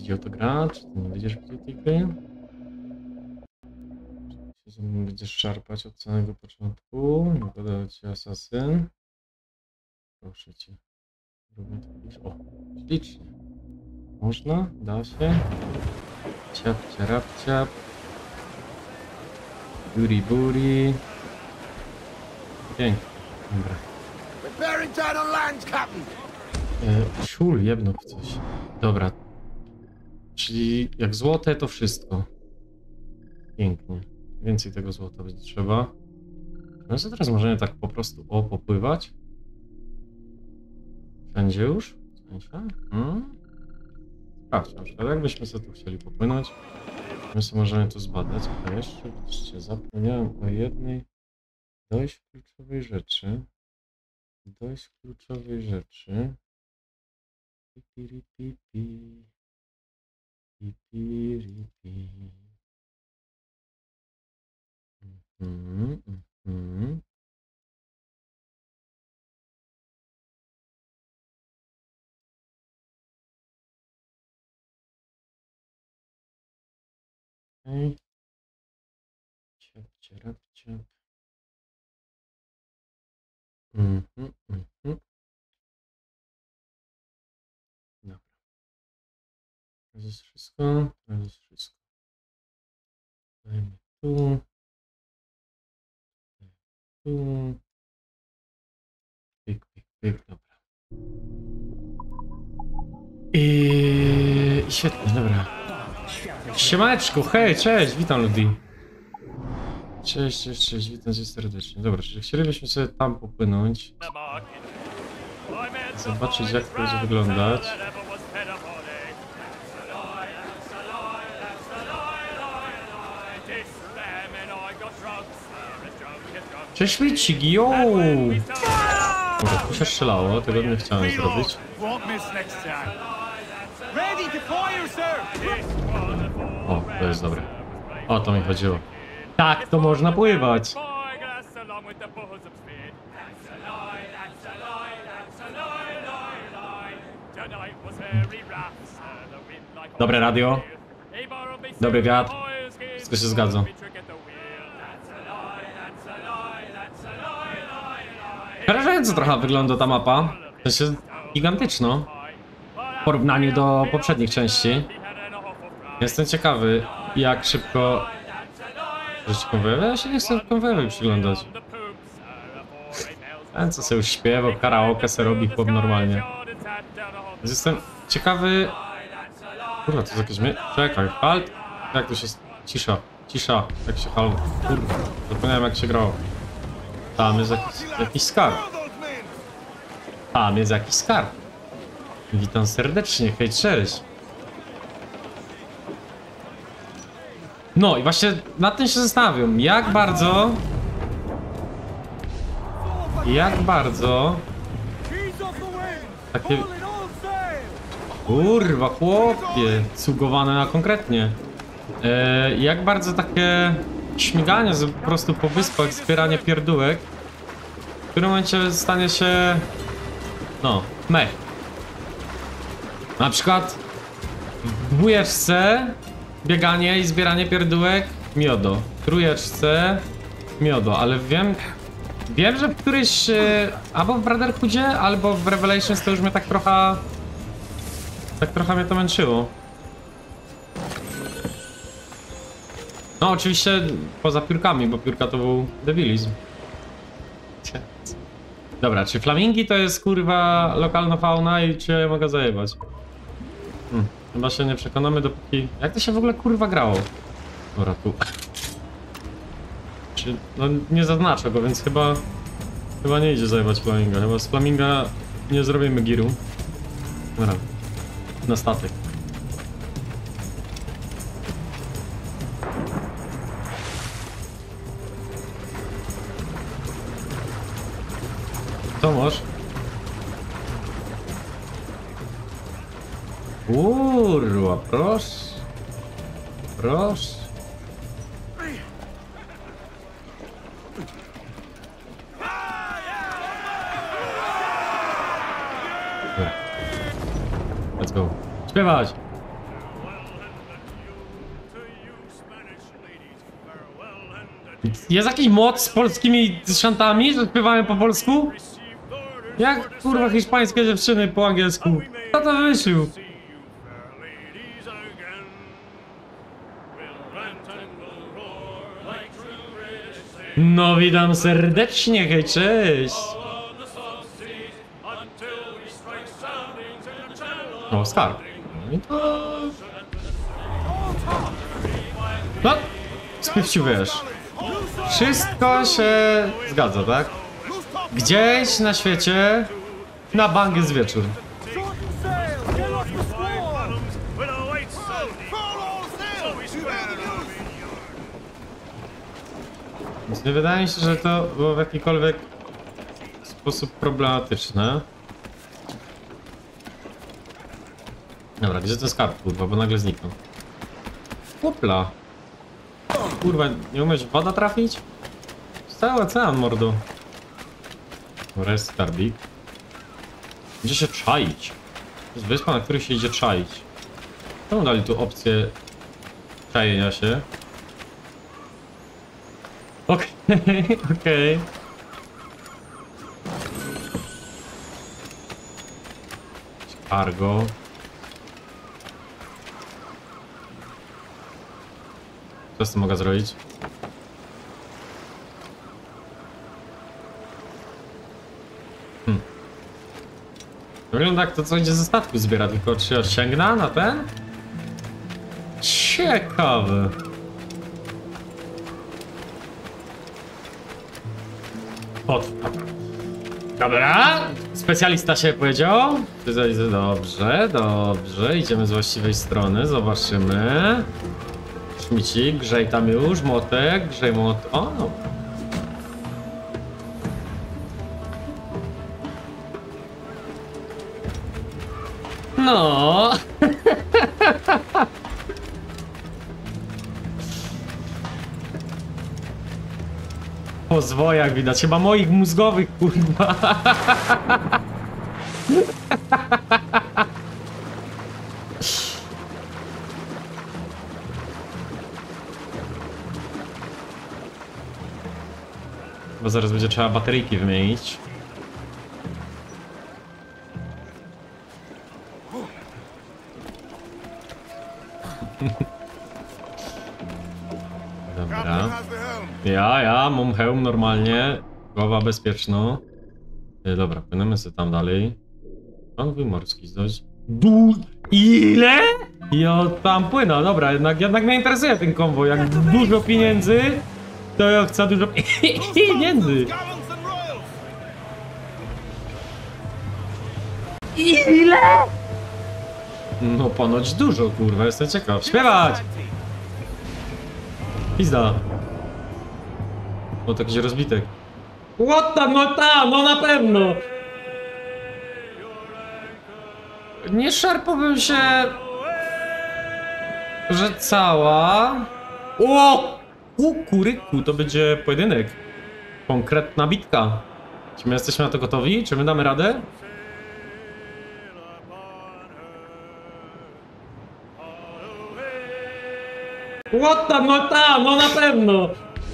widział to gra, czy ty nie będziesz widział tej gry? Czy się ze mną będziesz szarpać od samego początku? Nie podoba ci asasyn? Proszę cię. Róbmy to. O, ślicznie. Można? Da się? Ciap, ciarap, ciap. Buri, buri. Pięknie. Dobra. Szul jebno w coś. Dobra. Czyli jak złote to wszystko. Pięknie. Więcej tego złota będzie trzeba. No co teraz możemy tak po prostu popływać? Wszędzie już? W sensie? Sprawdź, na przykład jakbyśmy sobie tu chcieli popłynąć. My sobie możemy to zbadać. A jeszcze, widzicie, zapomniałem o jednej dość kluczowej rzeczy. Pipiripipi. Pipiripi. Okej. Ciap, ciarap, ciap. Dobra. To jest wszystko. Dajmy tu. Pyk, pyk, pyk, dobra. I świetnie, dobra. Siemaneczko, hej, cześć, witam ludzi. Cześć, witam cię serdecznie. Dobra, czyli chcielibyśmy sobie tam popłynąć. Zobaczyć, jak to będzie wyglądać. Cześć, Micigi, yo! Dobra, tu się strzelało, tego nie chciałem zrobić. O, to jest dobre. O, to mi chodziło. Tak, to można pływać! Dobre radio. Dobry wiatr. Wszystko się zgadza. Przerażająco trochę wygląda ta mapa. To jest gigantyczno. W porównaniu do poprzednich części. Jestem ciekawy, jak szybko... Żyć konwojowy? Ja się nie chcę konwojowi przyglądać. Ten co sobie już śpiewa, karaoke se robi chłop normalnie. Więc jestem ciekawy... Kurwa, to jest jakieś... Czekaj, halt? Jak to się... Cisza, jak się halt... Kurwa, zapomniałem jak się grało. Tam jest jakiś skarb. Tam jest jakiś skarb. Witam serdecznie, hej, cześć. No i właśnie nad tym się zastanawiam, jak bardzo... Takie... Kurwa, chłopie, cugowane na konkretnie. Jak bardzo takie śmiganie po prostu po wyspach, zbieranie pierdółek, w którym momencie stanie się... No, mech. Na przykład w dwójeczce bieganie i zbieranie pierdółek, miodo. W trójeczce, miodo, ale wiem, że w któryś albo w Brotherhoodzie, albo w Revelations to już mnie tak trochę mnie to męczyło. No oczywiście poza piórkami, bo piórka to był debilizm. Dobra, czy flamingi to jest kurwa lokalna fauna i czy ja mogę zajebać? Chyba się nie przekonamy dopóki... Jak to się w ogóle kurwa grało? Dobra, tu. Czy... No nie zaznaczę go, więc chyba nie idzie zajebać flaminga. Chyba z flaminga nie zrobimy giru. Dobra. Na statek. Co masz? Kurwa, proszę. Proszę. Let's go. Śpiewać! Jest jakiś mod z polskimi szantami, że śpiewamy po polsku? Jak kurwa hiszpańskie dziewczyny po angielsku? Kto to wymyślił? No witam serdecznie, hej, cześć! O, skarb. No, sprawdź, wiesz. Wszystko się zgadza, tak? Gdzieś na świecie na bank jest wieczór. Więc nie wydaje mi się, że to było w jakikolwiek sposób problematyczne. Dobra, gdzie ten skarb, kurwa, bo nagle zniknął. Hopla. Kurwa, nie umiesz woda trafić? Cały ocean, mordo. Dobra, jest skarbik. Gdzie się czaić? To jest wyspa, na której się idzie czaić. Czemu dali tu opcję czajenia się? Okej, okej. Cargo. Co z tym mogę zrobić? Wygląda jak to, co idzie ze statku zbiera, tylko czy sięgna na ten? Ciekawe. Dobra, specjalista się powiedział. Dobrze, dobrze, idziemy z właściwej strony, zobaczymy. Śmiecik, grzej tam już, młotek, grzej młotek. O, no. No. Po zwojach widać, chyba moich mózgowych, kurwa. Bo zaraz będzie trzeba bateryjki wymienić. Dobra. Ja mam hełm normalnie. Głowa bezpieczna. Dobra, płynemy sobie tam dalej. Konwój morski zdać. Ile? Ja tam płynę, dobra, jednak mnie interesuje ten konwój. Jak dużo pieniędzy, to ja chcę dużo pieniędzy. Ile? No ponoć dużo, kurwa, jestem ciekaw. Śpiewać! Pizda. O, taki rozbitek. What the, no ta, no na pewno! Nie szarpałbym się, że cała... O! Kuryku, to będzie pojedynek. Konkretna bitka. Czy my jesteśmy na to gotowi? Czy my damy radę? What the, no ta, no na pewno!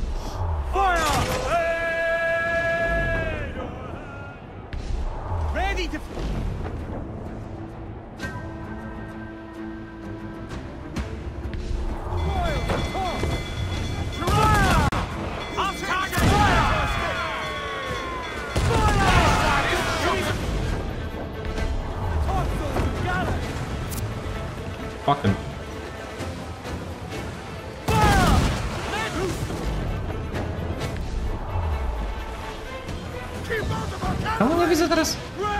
Fucking. Czemu nie widzę teraz?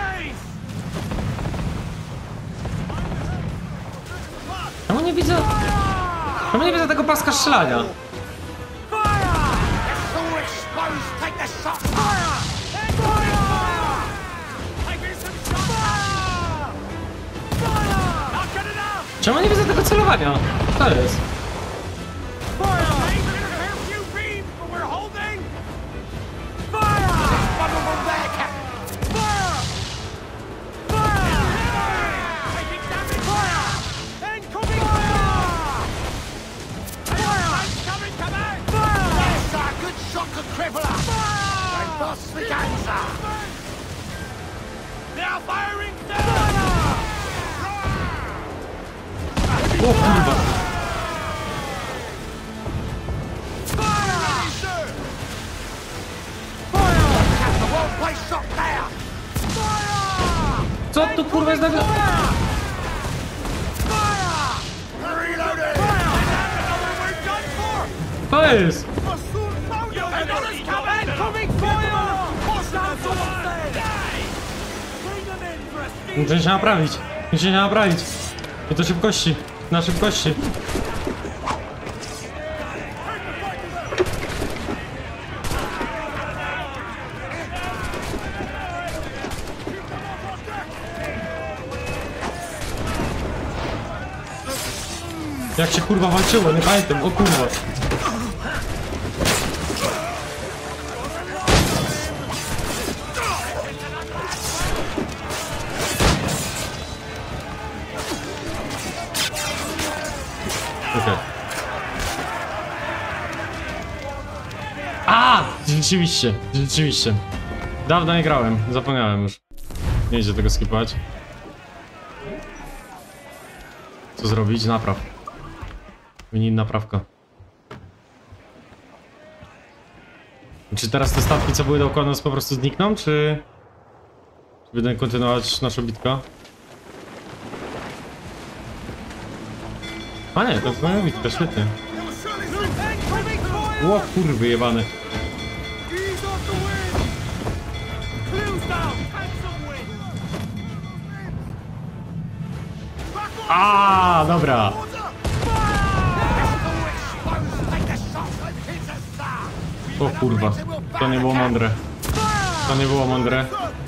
Czemu nie widzę? Czemu nie widzę tego paska strzelania? Czemu nie widzę tego celowania? Co to jest? O kurwa! Co tu kurwa jest nagle? To jest! Muszę się naprawić. Muszę się naprawić. I to szybkości. Na szybkości. Jak się kurwa walczyło, nie pamiętam, o kurwa. Okej. A! Rzeczywiście, rzeczywiście. Dawno nie grałem, zapomniałem już. Nie idzie tego skipować. Co zrobić? Napraw. Mini naprawka. Czy teraz te stawki, co były dookoła nas, po prostu znikną, czy będę kontynuować naszą bitkę? A nie, to jest moja bitka, świetnie. Ło kurwy jebane. A, dobra. O kurwa, to nie było mądre. To nie było mądre.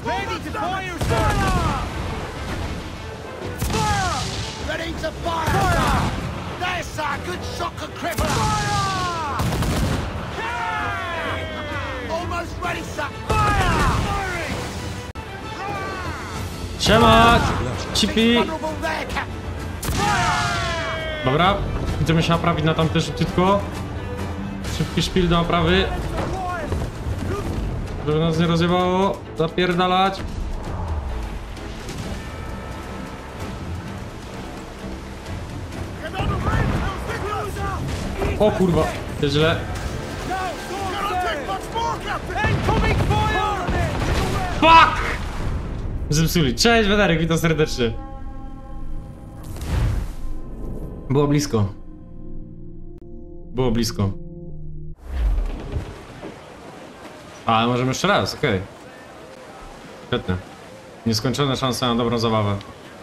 Siema! Cipi! Dobra, będziemy się naprawić na tamte szybciutko. Szybki szpil do naprawy. Żeby nas nie rozjebało. Zapierdalać. O kurwa, jest źle. Fuck! Zepsuli. Cześć Wederek, witam serdecznie. Było blisko. Było blisko. Ale możemy jeszcze raz, okej. Świetnie. Nieskończone szanse na dobrą zabawę.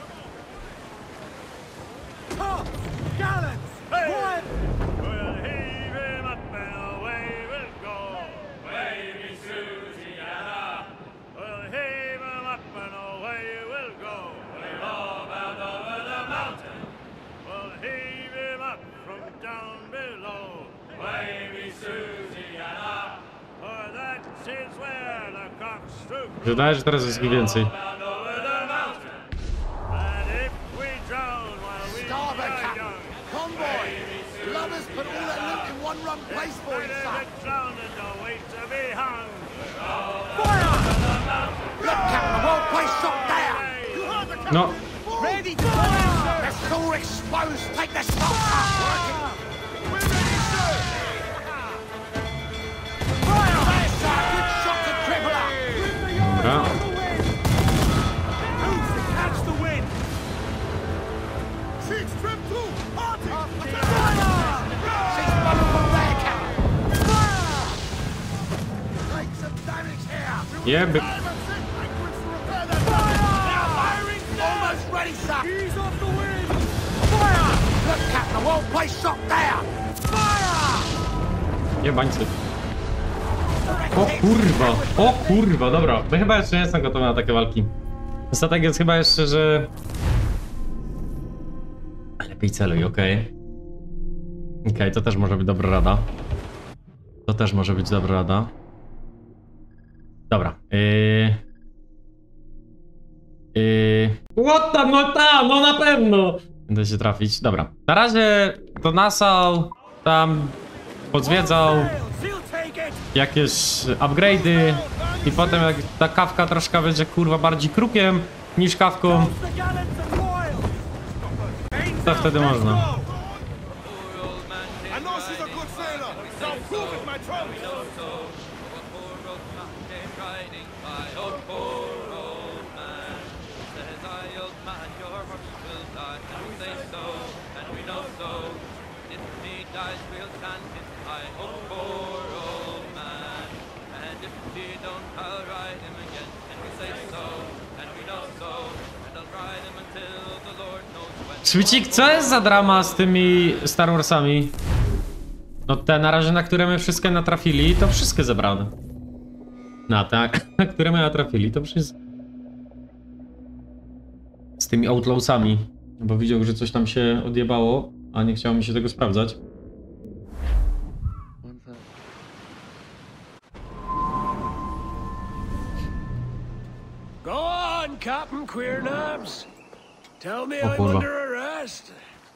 Wydaje się, że teraz jest ich więcej. No. Dobra. Jeby. Jebańcy. O kurwa, dobra. My chyba jeszcze nie jestem gotowy na takie walki. Statek jest chyba jeszcze, że... Lepiej celuj, okej. Okej, to też może być dobra rada. To też może być dobra rada. Dobra. What tam, no tam, no na pewno! Będę się trafić. Dobra. Na razie to Nassau tam pozwiedzał jakieś upgrade'y. I potem jak ta kawka troszkę będzie kurwa bardziej krukiem niż kawką, to wtedy można. I know she's a good sailor, so prove it, my trunk. Świcik, co jest za drama z tymi Star Warsami? No te na razie, na które my wszystkie natrafili, to wszystkie zebrane. Na te, na które my natrafili, to wszystko. Z tymi Outlawsami. Bo widział, że coś tam się odjebało, a nie chciało mi się tego sprawdzać. Go on, Captain Queernabs. Tell me O I'm kurwa. under arrest.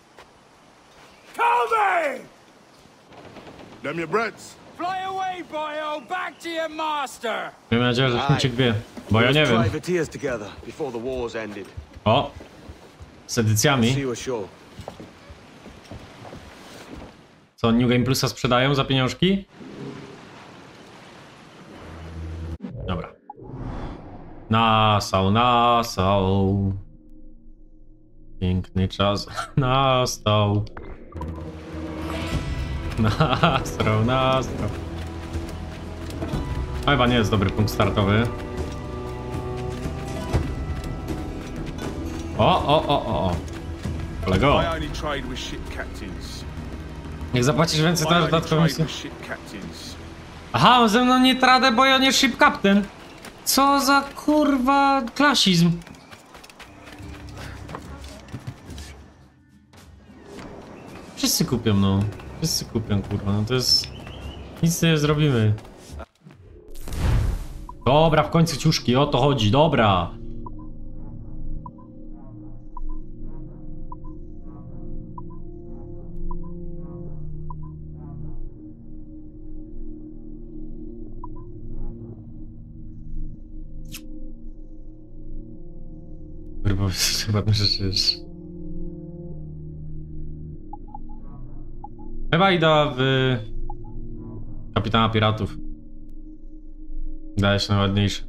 Tell me! Them your breads. Fly away, boyo! Back to your master! Mam nadzieję, że Świcik wie, bo ja nie wiem. Privateers together before the wars ended. O! Z edycjami. See you ashore. Co, New Game Plusa sprzedają za pieniążki? Dobra. Nasał. Piękny czas nastał. Nastrał. A chyba nie jest dobry punkt startowy. O. Kolego. I only trade with ship captains. Jak zapłacisz więcej, I to masz only dodatkową trade misję. with ship captains. Aha, on ze mną nie tradę, bo ja nie ship captain. Co za kurwa klasizm. Wszyscy kupią, no. Wszyscy kupią, kurwa, no to jest... Nic nie zrobimy. Dobra, w końcu ciuszki, o to chodzi, dobra. Kurwa, chyba rzeczy już. Chyba idę w Kapitana Piratów. Daje się najładniejszy.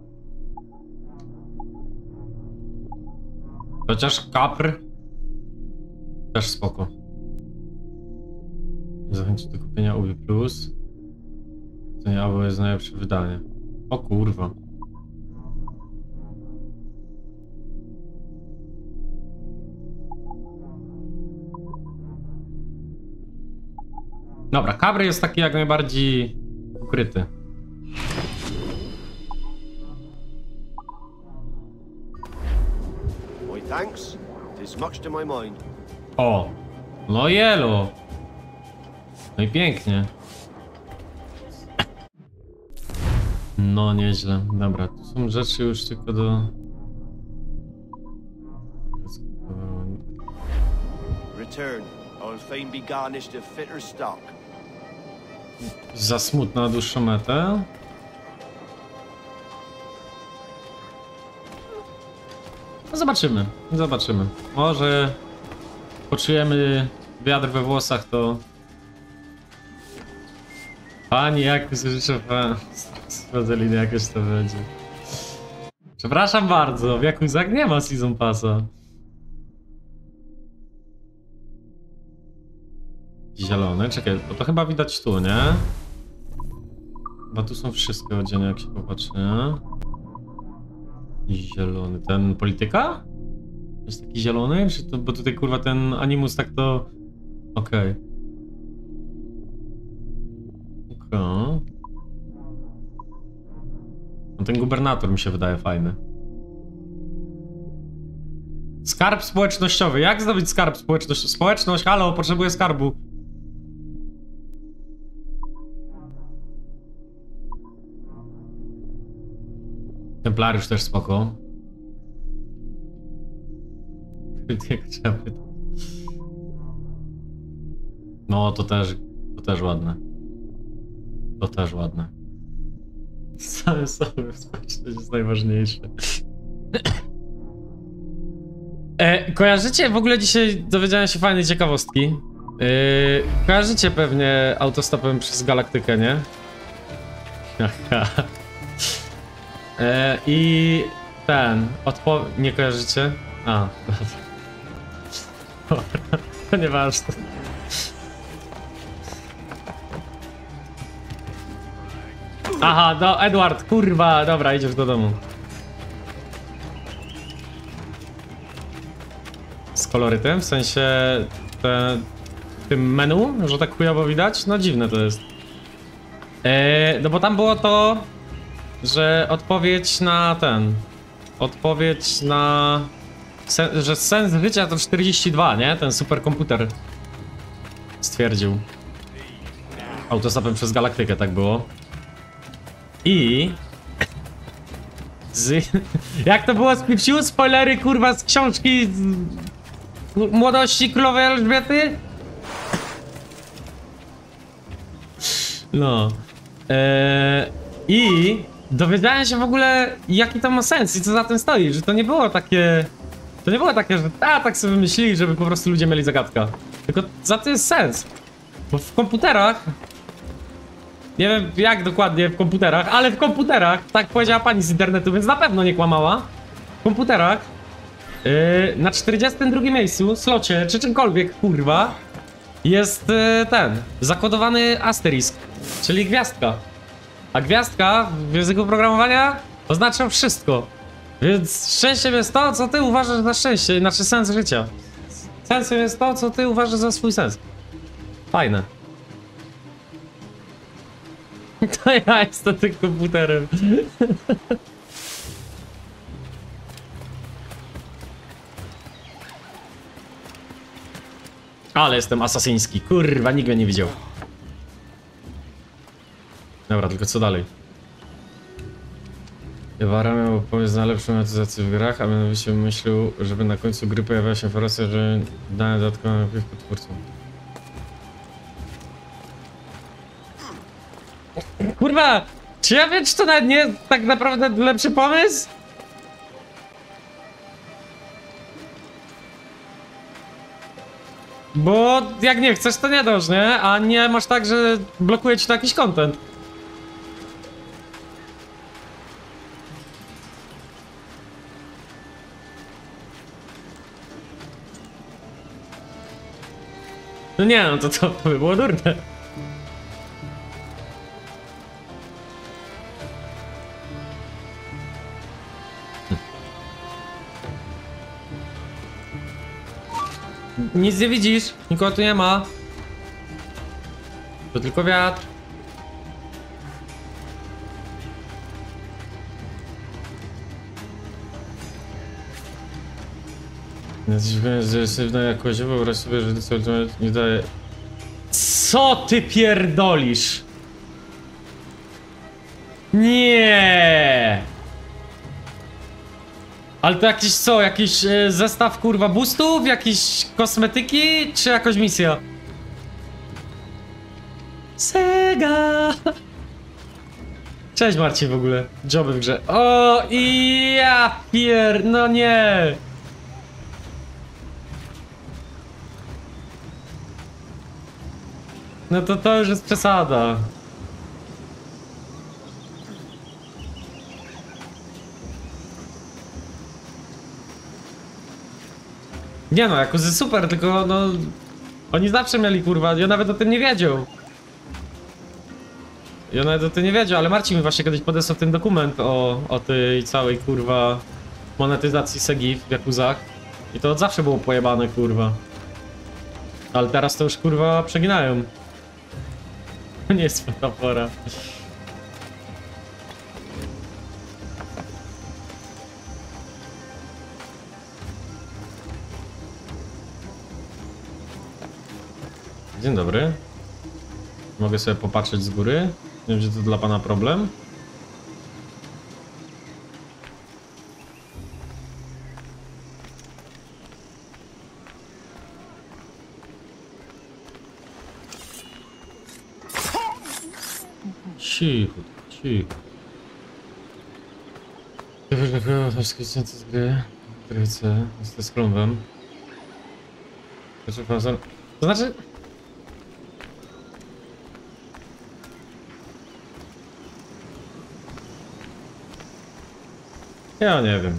Chociaż Kapr też spoko. Zachęcić do kupienia UV+. To nie albo jest najlepsze wydanie. O kurwa. Dobra, Kabry jest taki jak najbardziej ukryty. My thanks. 'Tis much to my mind. O! No jelo! No i pięknie. No nieźle. Dobra, tu są rzeczy już tylko do... Return. I'll fain be garnished of fitter stock. Za smutna na dłuższą metę. No zobaczymy. Może poczujemy wiatr we włosach, to... Pani, jak życzę z Wazeliny jakoś to będzie. Przepraszam bardzo, w Jakuzach nie ma Season Passa. Zielony, czekaj, bo to chyba widać tu, nie? Chyba tu są wszystkie odzienia, jak się popatrzy, nie? Zielony, ten polityka? Jest taki zielony? Czy to, bo tutaj kurwa ten animus tak to... Okej. No ten gubernator mi się wydaje fajny. Skarb społecznościowy. Jak zdobyć skarb społecznościowy? Społeczność, halo, potrzebuję skarbu. Templariusz też spoko. No to też ładne. To też ładne. Same sobie społeczność jest najważniejsze. Kojarzycie, w ogóle dzisiaj dowiedziałem się fajnej ciekawostki. Kojarzycie pewnie autostopem przez galaktykę, nie? I ten, nie kojarzycie? A, dobra. To nieważne. Aha, no Edward, kurwa, dobra, idziesz do domu. Z kolorytem, w sensie tym menu, że tak chujowo widać? No dziwne to jest. No bo tam było to, że odpowiedź na że sens życia to 42, nie? Ten superkomputer stwierdził. Autostopem przez galaktykę tak było. I... Jak to było z Pipsiu? Spoilery, kurwa, z książki Młodości Królowej Elżbiety? No. I dowiedziałem się w ogóle, jaki to ma sens i co za tym stoi, że to nie było takie... To nie było takie, że tak sobie wymyślili, żeby po prostu ludzie mieli zagadkę. Tylko za to jest sens. Bo w komputerach... Nie wiem jak dokładnie w komputerach, ale w komputerach, tak powiedziała pani z internetu, więc na pewno nie kłamała. W komputerach na 42 miejscu, slocie, czy czymkolwiek, kurwa, jest zakodowany asterisk, czyli gwiazdka. A gwiazdka w języku programowania oznacza wszystko. Więc szczęściem jest to, co ty uważasz za szczęście, znaczy sens życia. Sensem jest to, co ty uważasz za swój sens. Fajne. To ja jestem tym komputerem. Ale jestem asasyński. Kurwa, nikt mnie nie widział. Dobra, tylko co dalej? Iwara miał pomysł na lepszą monetyzację w grach, a mianowicie myślał, żeby na końcu gry pojawiła się informacja, że dane dodatkowe napiwkę twórcom. Kurwa! Czy ja wiem, czy to nawet nie jest tak naprawdę lepszy pomysł? Bo jak nie chcesz, to nie dasz, nie? A nie masz tak, że blokuje ci to jakiś content. No nie, no to by było durne. Nic nie widzisz, nikogo tu nie ma. To tylko wiatr. Agresywna jakość, wyobraź sobie, że to nie daje... Co ty pierdolisz? Nie. Ale to jakiś co? Jakiś zestaw kurwa boostów? Jakieś kosmetyki? Czy jakaś misja? Sega! Cześć Marcin w ogóle. Joby w grze. O i ja no nie! No to już jest przesada. Nie no, Yakuza super, tylko no... Oni zawsze mieli kurwa, ja nawet o tym nie wiedział. Ja nawet o tym nie wiedział, ale Marcin mi właśnie kiedyś podesłał ten dokument o tej całej kurwa monetyzacji Segi w Yakuzach. I to od zawsze było pojebane kurwa. Ale teraz to już kurwa przeginają. To nie jest metafora. Dzień dobry. Mogę sobie popatrzeć z góry. Nie wiem, czy to dla pana problem. Cicho, cicho. dziękuję za wszystkie z gry. Gryce, z kląbem. To znaczy... Ja nie wiem.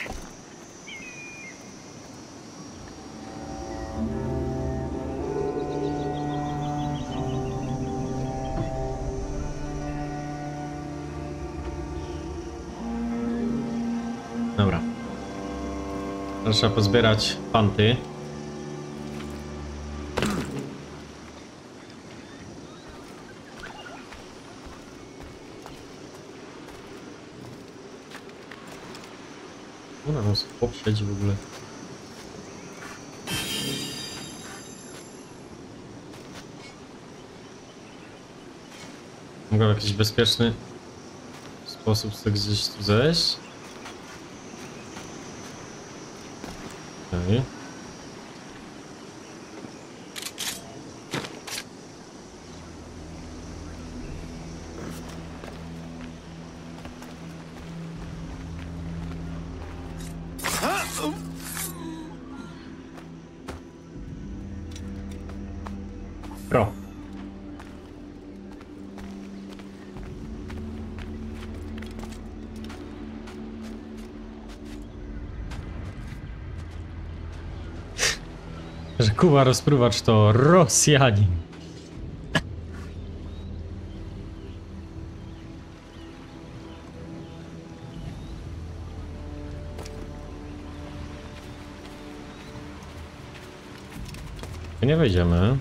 Dobra. Teraz trzeba pozbierać panty. U nas chłop siedzi w ogóle. Mogę w jakiś bezpieczny sposób sobie gdzieś tu zejść? Okej. Pro. Że Kuba rozpruwacz to Rosjanin. Nie wejdziemy.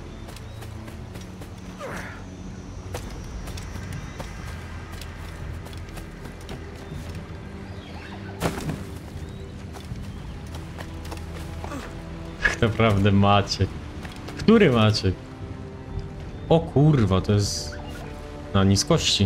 Naprawdę Maciek. Który Maciek? O kurwa, to jest na niskości.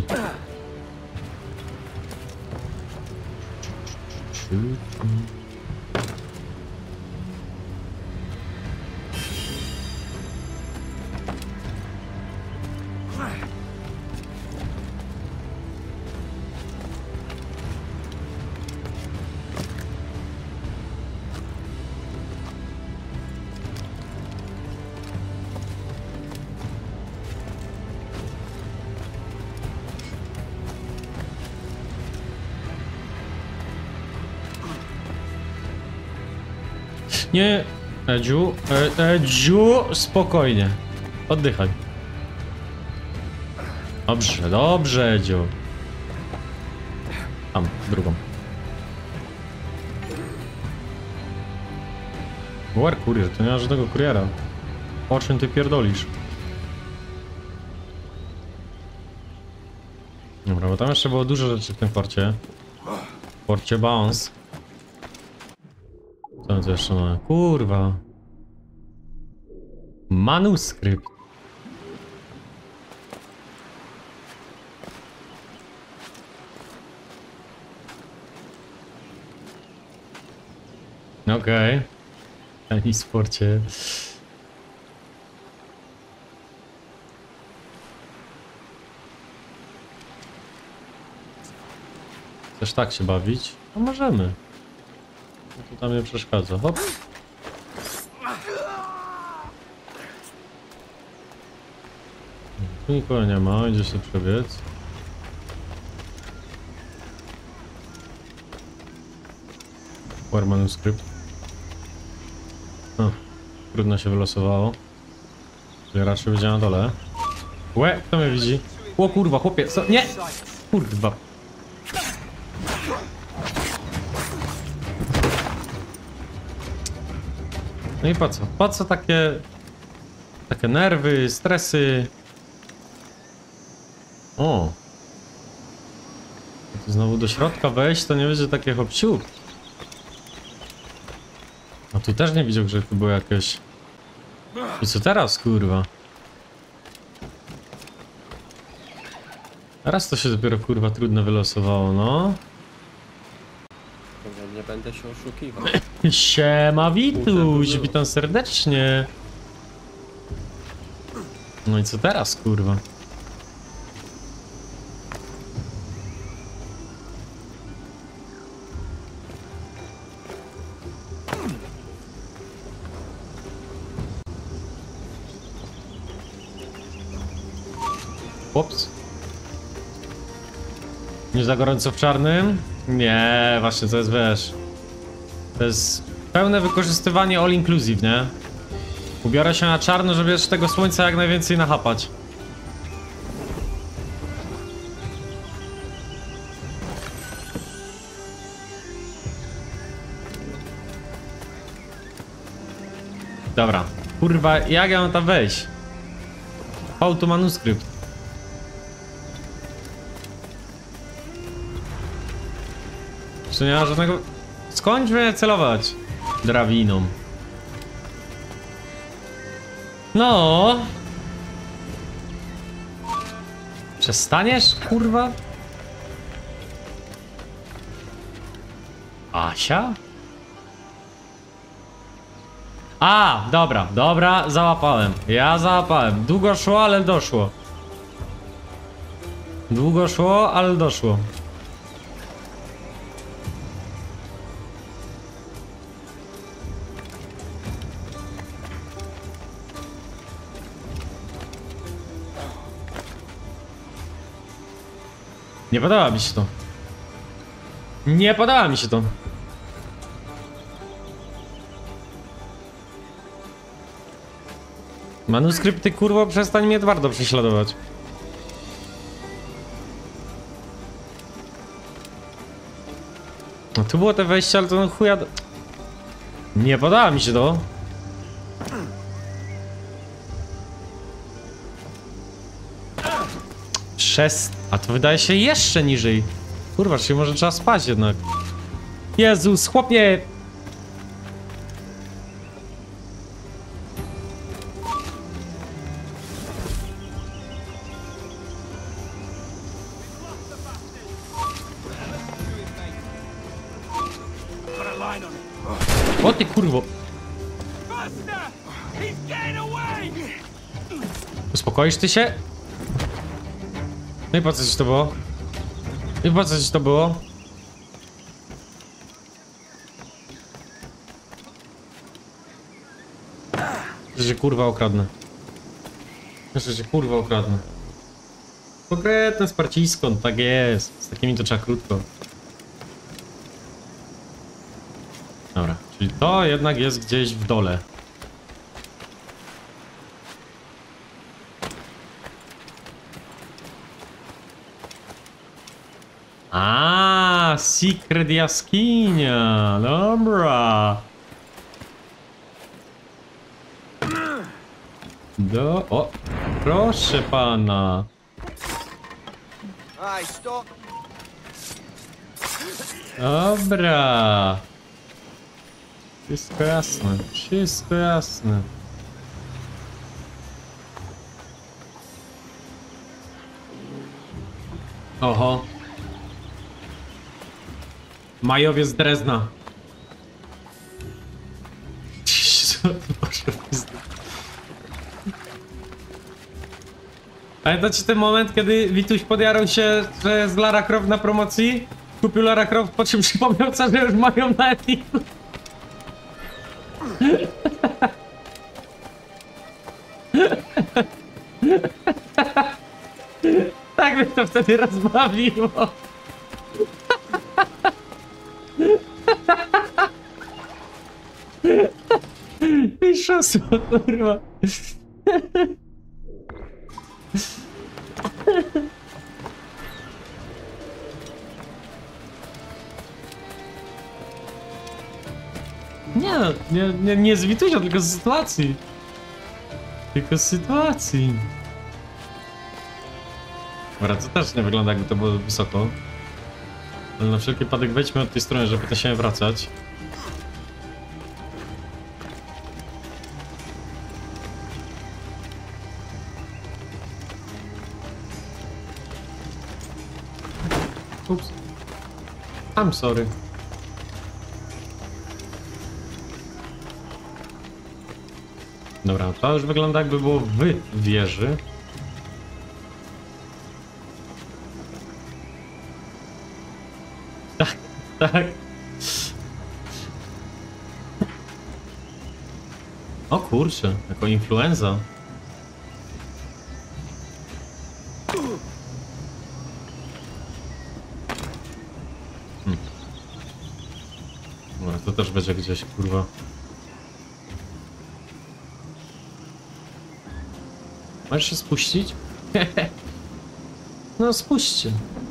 Nie, Edziu, spokojnie. Oddychaj. Dobrze, dobrze, Edziu. Tam, drugą. War kurier, to nie ma żadnego kuriera. O czym ty pierdolisz? Dobra, bo tam jeszcze było dużo rzeczy w tym porcie. W porcie Bounce. Co to jeszcze mamy? Kurwa. Manuskrypt. Okej. Ani w sporcie. Chcesz tak się bawić? No możemy. No to tam nie przeszkadza. Hop. Tu nikogo nie ma, idzie się przebiec. War manuskrypt. Trudno się wylosowało. Czyli raczej będzie na dole. Łe, kto mnie widzi? O kurwa, chłopie, co? Nie! Kurwa. No i po co? Po co takie nerwy, stresy? O! Tu znowu do środka wejść, to nie będzie takie hop-siup. A tu też nie widział, że tu było jakieś... I co teraz, kurwa? Teraz to się dopiero, kurwa, trudno wylosowało, no. Nie będę się oszukiwał. Siema, Wituś, witam serdecznie. No i co teraz, kurwa? Ups. Nie za gorąco w czarnym? Nie, właśnie to jest, wiesz... To jest pełne wykorzystywanie all inclusive, nie? Ubiorę się na czarno, żeby jeszcze tego słońca jak najwięcej nachapać. Dobra. Kurwa, jak ja mam tam wejść? How to manuskrypt. Czy nie ma żadnego... Skończmy celować drabiną. No. Przestaniesz, kurwa? Asia? A, dobra, załapałem. Ja załapałem. Długo szło, ale doszło. Długo szło, ale doszło. Nie podoba mi się to. Nie podoba mi się to. Manuskrypty, kurwa, przestań mnie twardo prześladować. No tu było te wejście, ale to no chuja... Nie podoba mi się to. A to wydaje się jeszcze niżej. Kurwa, czyli może trzeba spać jednak. Jezus, chłopie! O ty kurwo! Uspokoisz ty się? No i po co ci to było? I po co ci to było? Że cię kurwa okradnę. Jeszcze cię kurwa okradnę. Konkretne sparcisko, no tak jest. Z takimi to trzeba krótko. Dobra, czyli to jednak jest gdzieś w dole. A, secret jaskinia, dobra. O, proszę pana. Aye, stop. Dobra. Wszystko jasne, wszystko jasne. Oho. Majowie z Drezna. Pamiętacie ten moment, kiedy Wituś podjarał się, że jest Lara Croft na promocji? Kupił Lara Croft, po czym przypomniał sobie, że już mają na Epiku. Tak mnie to wtedy rozbawiło. I szosło, kurwa. Nie z Witusia, tylko z sytuacji. Tylko z sytuacji. Dobra, to też nie wygląda, jakby to było wysoko. Ale na wszelki wypadek wejdźmy od tej strony, żeby to się wracać. Ups. I'm sorry. Dobra, to już wygląda, jakby było w wieży. Tak, tak. O kurczę, jako influenza. to też będzie gdzieś, kurwa. Możesz się spuścić? No spuśćcie.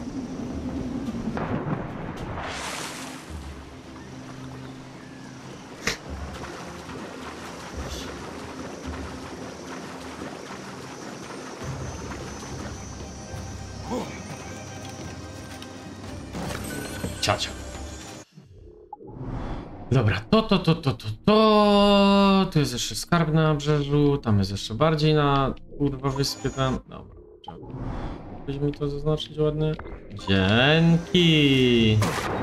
Ciacia. Dobra, to. Tu jest jeszcze skarb na nabrzeżu, tam jest jeszcze bardziej na kurwa wyspie tam. Dobra, byś mi to zaznaczyć ładnie. Dzięki.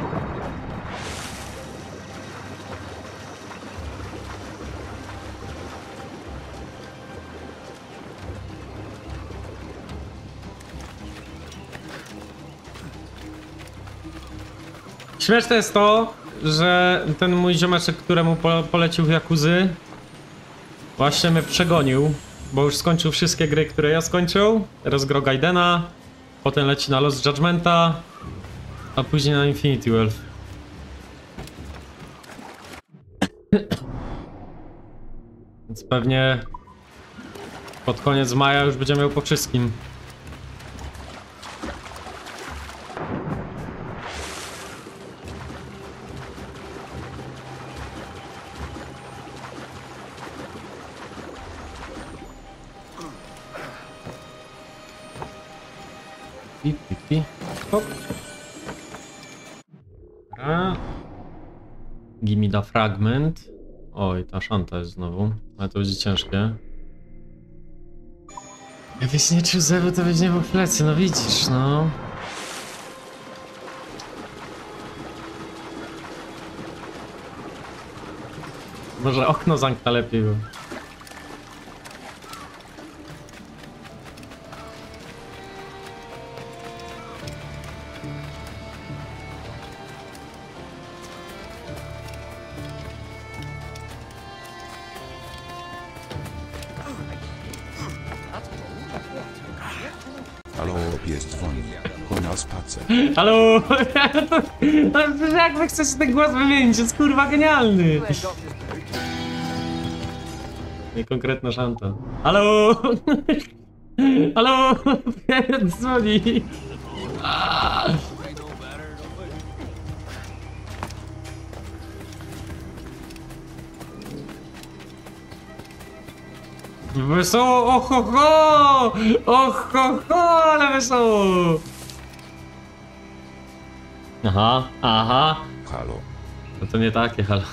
Śmieszne jest to, że ten mój ziomeczek, któremu polecił Yakuzy, właśnie mnie przegonił, bo już skończył wszystkie gry, które ja skończył. Teraz gro Gaidena, potem leci na Lost Judgmenta, a później na Infinity Wealth. Więc pewnie pod koniec maja już będzie miał po wszystkim. Hop. Gimme the fragment. Oj, ta szanta jest znowu, ale to będzie ciężkie. Jakbyś nie czuł zewu, to weźmie po plecy, no widzisz, no. Może okno zamknę lepiej, bo... Halo, pies dzwoni. Chodź na spacer. Halo! Jak wy chcecie ten głos wymienić? Jest kurwa genialny! Niekonkretna szanta. Halo! Halo! Pies dzwoni! Wesoło! Ohoho! Ohoho! Ale wesoło! Aha, aha. Halo. No to nie takie, halo.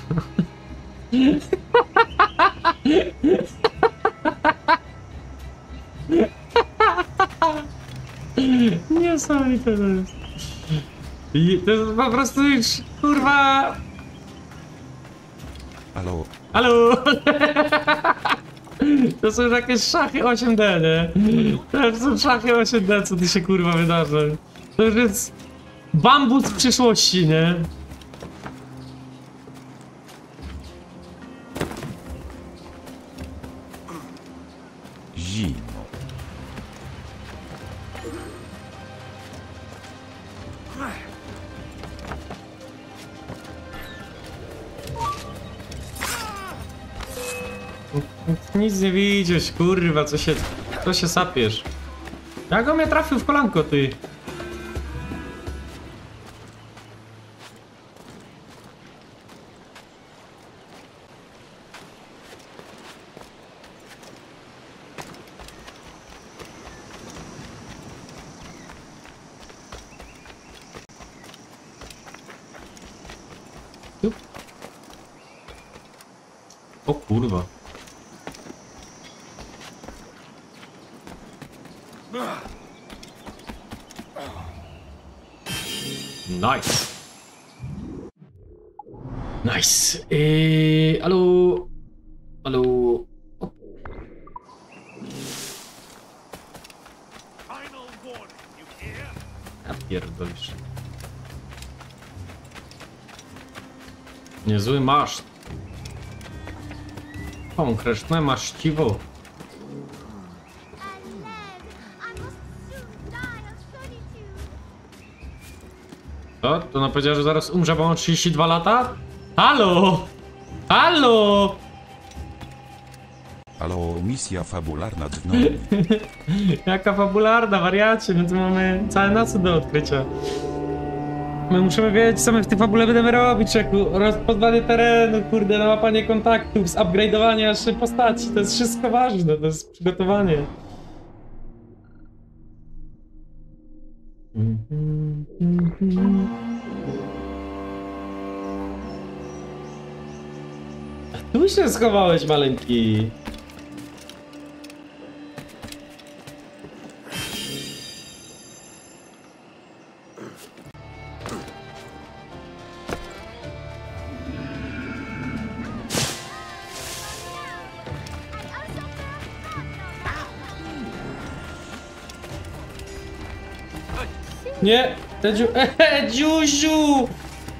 Niesamowite to jest. I to jest po prostu już, kurwa... Halo. Halo! To są już jakieś szachy 8D, nie? To są szachy 8D, co tu się kurwa wydarzy. To już jest bambus w przyszłości, nie? Zimno. Nic nie widzisz, kurwa, co się sapiesz? Jak on mnie trafił w kolanko, ty? Tu? O kurwa. Nice. Nice. Halo. Halo. O. Ja pierdolisz. Niezły maszt. Konkretne maszciwo. Co? To ona powiedziała, że zaraz umrze, bo mam 32 lata? Halo! Halo! Halo, misja fabularna dnami. Jaka fabularna, wariacie, więc mamy całe noce do odkrycia. My musimy wiedzieć, co my w tej fabule będziemy robić, czeku. Rozpoznanie terenu, kurde, nałapanie kontaktów, zupgrade'owanie naszej postaci. To jest wszystko ważne, to jest przygotowanie. A tu się schowałeś, maleńki. Nie! Dziuziu!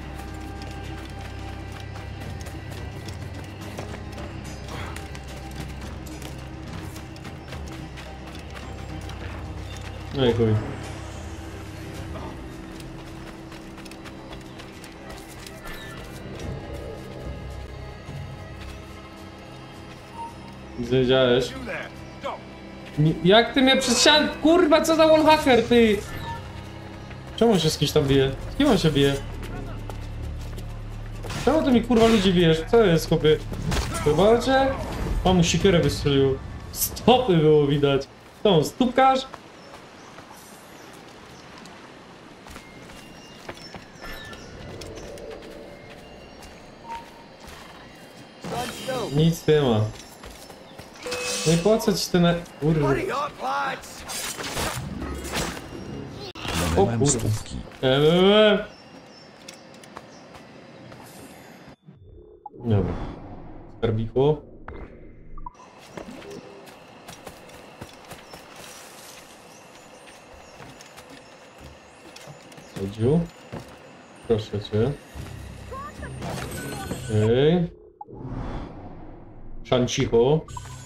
No i chuj. Wiedziałeś? Jak ty mnie przez ścianę... Kurwa, co za wallhacker, ty! Czemu on się z kimś tam bije? Z kim on się bije? Czemu ty mi kurwa ludzi bijesz? Co jest, chłopie? Chyba cię? O, mu siekierę wystrzelił. Stopy było widać. To on, stópkarz? Nic nie ma. Nie po co ci ten... Kurwa. O Mam kurwa. stówki. Dobra. Skarbichu. Chodziu. Proszę cię. Okej. Szancicho.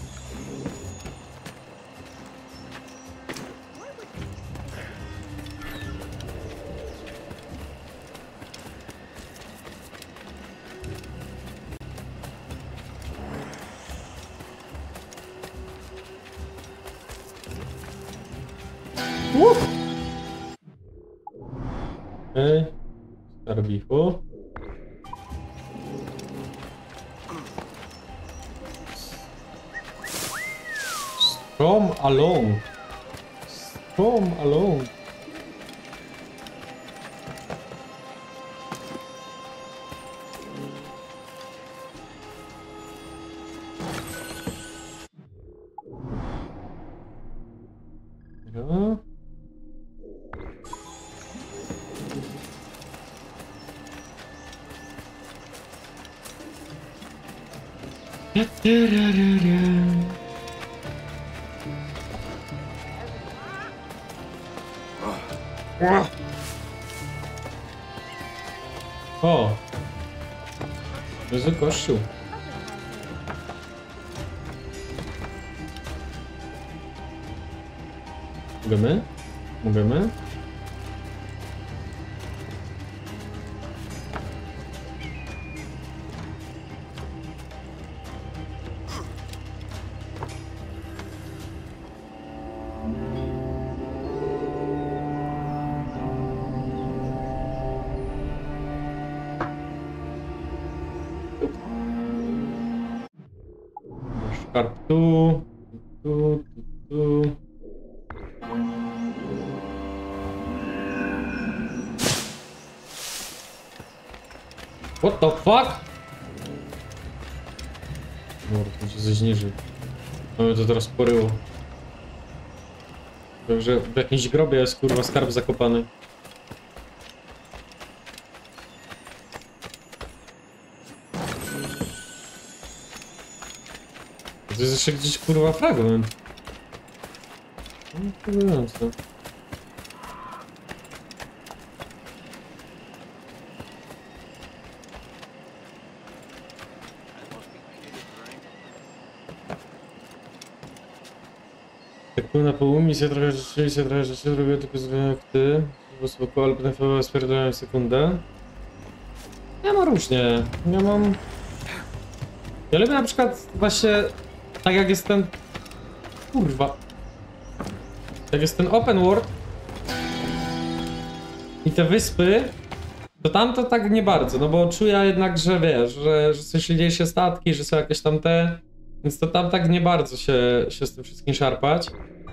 Okej. Skarbichu. Strom along. Strom along. Ja. O! Jezu, kościół. Możemy? Możemy? Szkarp tu. What the fuck? Dobra, to się coś zniżył. Mamy to teraz poryło. Także w jakimś grobie jest kurwa skarb zakopany. To jest jeszcze gdzieś kurwa fragment. No, próbując. Tak był na pół, misja trochę rzeczywiście, trochę rzeczy robię tylko z jak ty. Było spoko, ale potem chyba spierdolałem sekundę. Ja mam różnie. Ja lubię na przykład właśnie, tak jak jest ten... Kurwa. Jak jest ten open world i te wyspy, to tam to tak nie bardzo, no bo czuję jednak, że wiesz, że są silniejsze statki, że są jakieś tam te... Więc to tam tak nie bardzo się z tym wszystkim szarpać.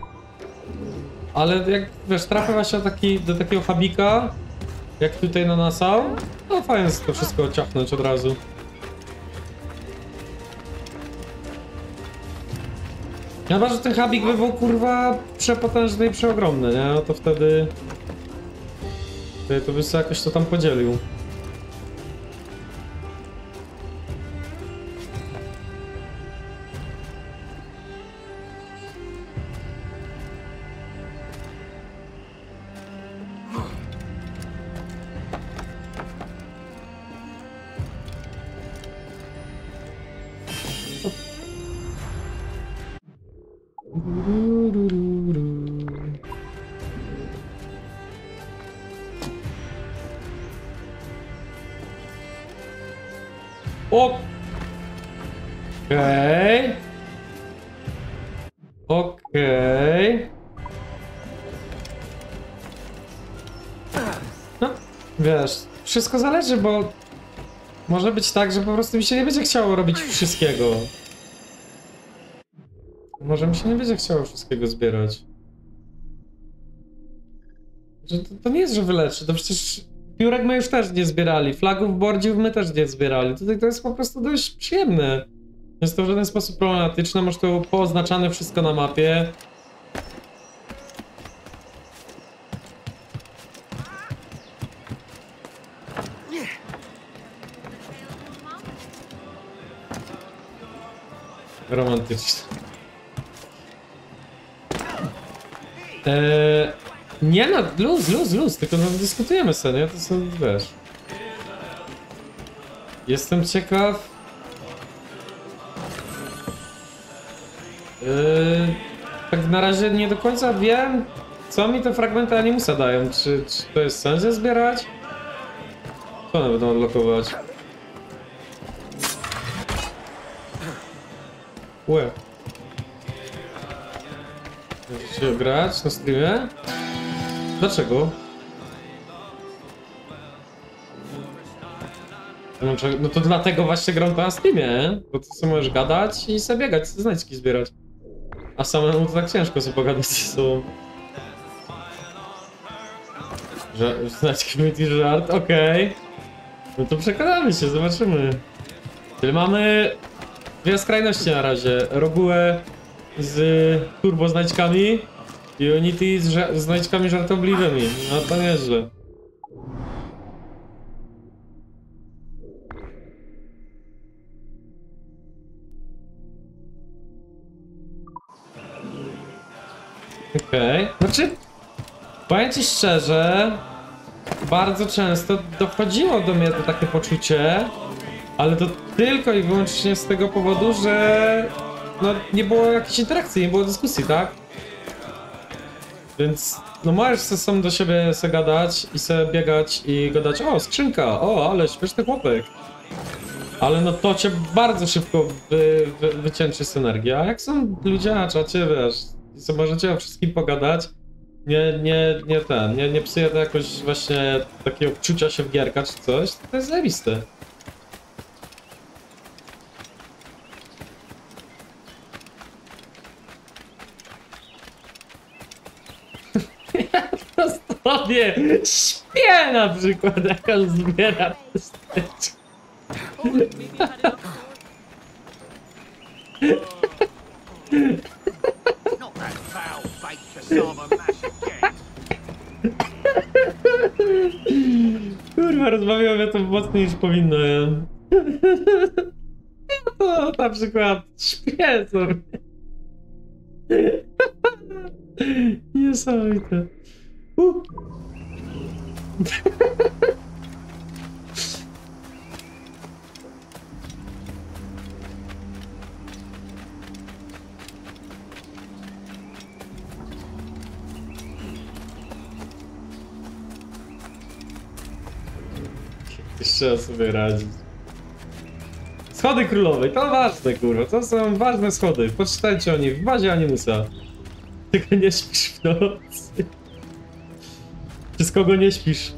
Ale jak, wiesz, trafię właśnie do takiego hubika, jak tutaj na Nassau, no fajnie jest to wszystko ciachnąć od razu. Chyba, że ten hubik by był, kurwa, przepotężny i przeogromny, nie? No to wtedy... To by sobie jakoś to tam podzielił. Okej. Okej. No, wiesz, wszystko zależy, bo może być tak, że po prostu mi się nie będzie chciało robić wszystkiego. Może mi się nie będzie chciało wszystkiego zbierać. Że to nie jest, że wyleczy, to przecież piórek my już też nie zbierali, flagów bordziów my też nie zbierali. Tutaj to jest po prostu dość przyjemne. Nie jest to w żaden sposób problematyczne, masz to pooznaczane wszystko na mapie. Romantyczne. Nie no, luz, tylko no, dyskutujemy sobie, nie? To są, wiesz... Jestem ciekaw... tak na razie nie do końca wiem, co mi te fragmenty Animusa dają. Czy to jest sens je zbierać? Co one będą odblokować? Łe. Możecie grać na streamie? Dlaczego? No to dlatego właśnie gram to na streamie, bo ty sobie możesz gadać i sobie biegać, znajdźki zbierać. A samemu to tak ciężko sobie pogadać ze sobą. Że znajdźki myty żart, okej. No to przekonamy się, zobaczymy. Czyli mamy dwie skrajności na razie. Roguę z turbo znajdźkami i Unity z znajdźkami żartobliwymi. No to nieźle. Okej. Znaczy, powiem ci szczerze, bardzo często dochodziło do mnie to takie poczucie, ale to tylko i wyłącznie z tego powodu, że no nie było jakiejś interakcji, nie było dyskusji, tak? Więc no możesz sam do siebie se gadać i se biegać i gadać, o skrzynka, o ale śmieszny chłopek. Ale no to cię bardzo szybko wycięczy synergia, a jak są ludzie na czacie, wiesz, i sobie możecie o wszystkim pogadać, nie psuje to jakoś właśnie takiego wczucia się w gierka czy coś, to jest zajebiste. Ja to sobie śpię na przykład, jak on zbiera pusteczki. Kurwa, rozbawiło mnie to mocniej niż powinno, ja. To na przykład śpię sobie. Niesamowite. Trzeba sobie radzić. Schody królowe, to ważne, kurwa. To są ważne schody. Poczytajcie o nich w bazie Animusa. Tylko nie śpisz w nocy. Czy z kogo nie śpisz?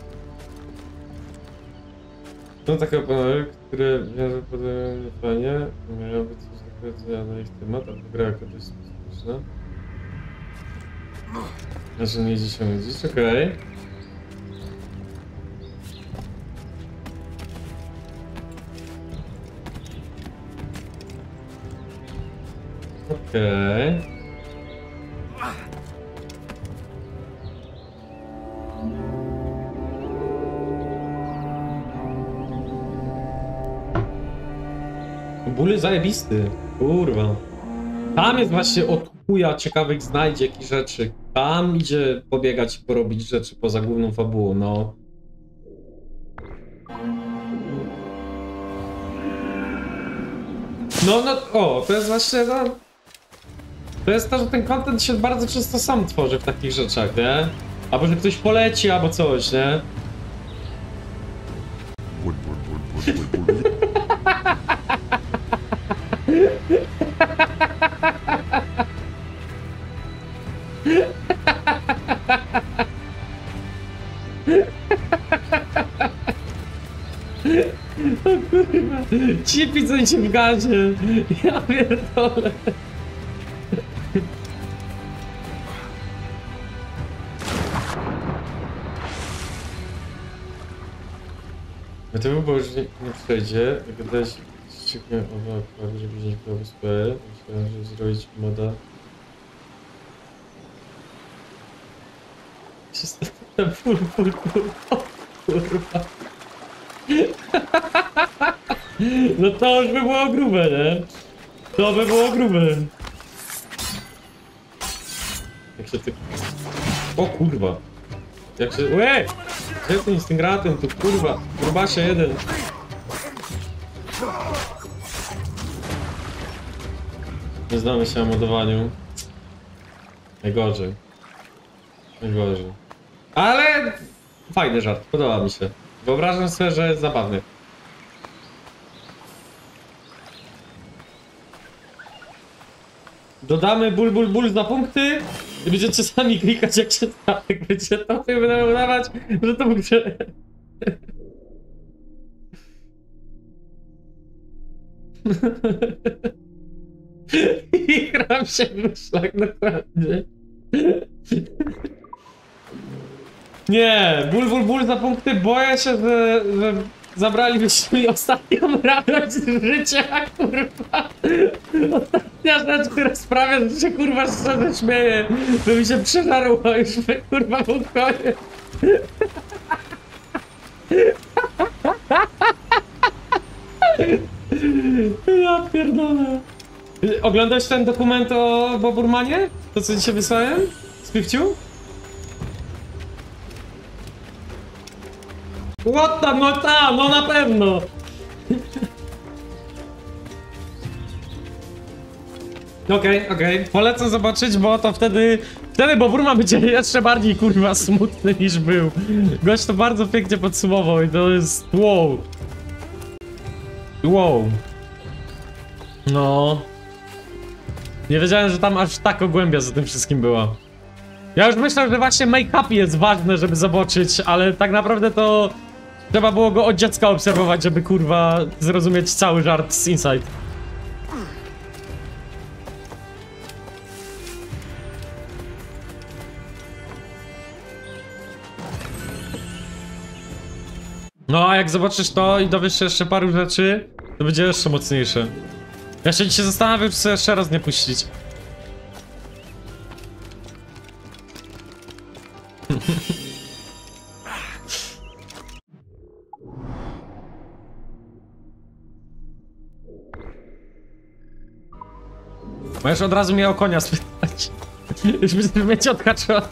Są takie opony, które wiąże podejmowanie fajnie. Miało być coś takiego na ich temat, a gra jako dość specyficzna. Znaczy nie idzie się nudzić, okej. Okej. Ból zajebisty, kurwa. Tam jest właśnie od chuja ciekawych znajdziek i rzeczy. Tam idzie pobiegać i porobić rzeczy poza główną fabułą, no. O, to jest właśnie, no... To jest to, że ten content się bardzo często sam tworzy w takich rzeczach, nie? Albo że ktoś poleci, albo coś, nie? Ból, ból, ból, ból, ból, ból. O kurwa, ci pidzą się w gazie. Ja pierdolę. To było, że nie przejdzie. Wydaje się, ścieknie owa, żeby nie było wyspę. Myślałem, że zrobić moda. Kurwa. No to już by było grube, nie? To by było grube. Jak się ty... O kurwa. Jak się... Łe! Jestem z tym gratem, tu kurwa. Grubasia jeden. Nie znamy się na modowaniu. Najgorzej. Najgorzej. Ale... Fajny żart, podoba mi się. Wyobrażam sobie, że jest zabawny. Dodamy ból za punkty i będziecie sami klikać jak się statek będzie to i będę udawać, że to w grze. I gram się w szlak dokładnie. Nie, ból za punkty, boję się, że zabralibyście mi ostatnią radość z życia, kurwa. Ostatnia rzecz, która sprawia, że się kurwa szczerze śmieję, by mi się przeżarło już, kurwa, był koniec. Ja pierdolę. Oglądałeś ten dokument o Boburmanie? To co dzisiaj wysłałem? Z Piwciu? What the, no ta, no na pewno! Okej. Polecam zobaczyć, bo to wtedy Boburman będzie jeszcze bardziej kurwa smutny niż był. Gość to bardzo pięknie podsumował i to jest wow. Wow. No. Nie wiedziałem, że tam aż taka głębia za tym wszystkim była. Ja już myślę, że właśnie make-up jest ważne, żeby zobaczyć, ale tak naprawdę to trzeba było go od dziecka obserwować, żeby kurwa zrozumieć cały żart z Inside. No a jak zobaczysz to i dowiesz się jeszcze paru rzeczy, to będzie jeszcze mocniejsze. Ja się dzisiaj zastanawiam, czy sobie jeszcze raz nie puścić. Możesz od razu mnie o konia spytać. Już będziemy mieć odhaczone.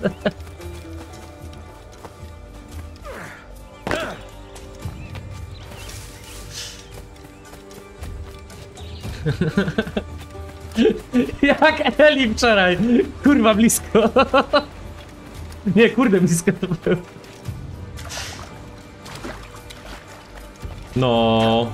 Jak Eli wczoraj. Kurwa blisko. Nie, kurde blisko to było. No.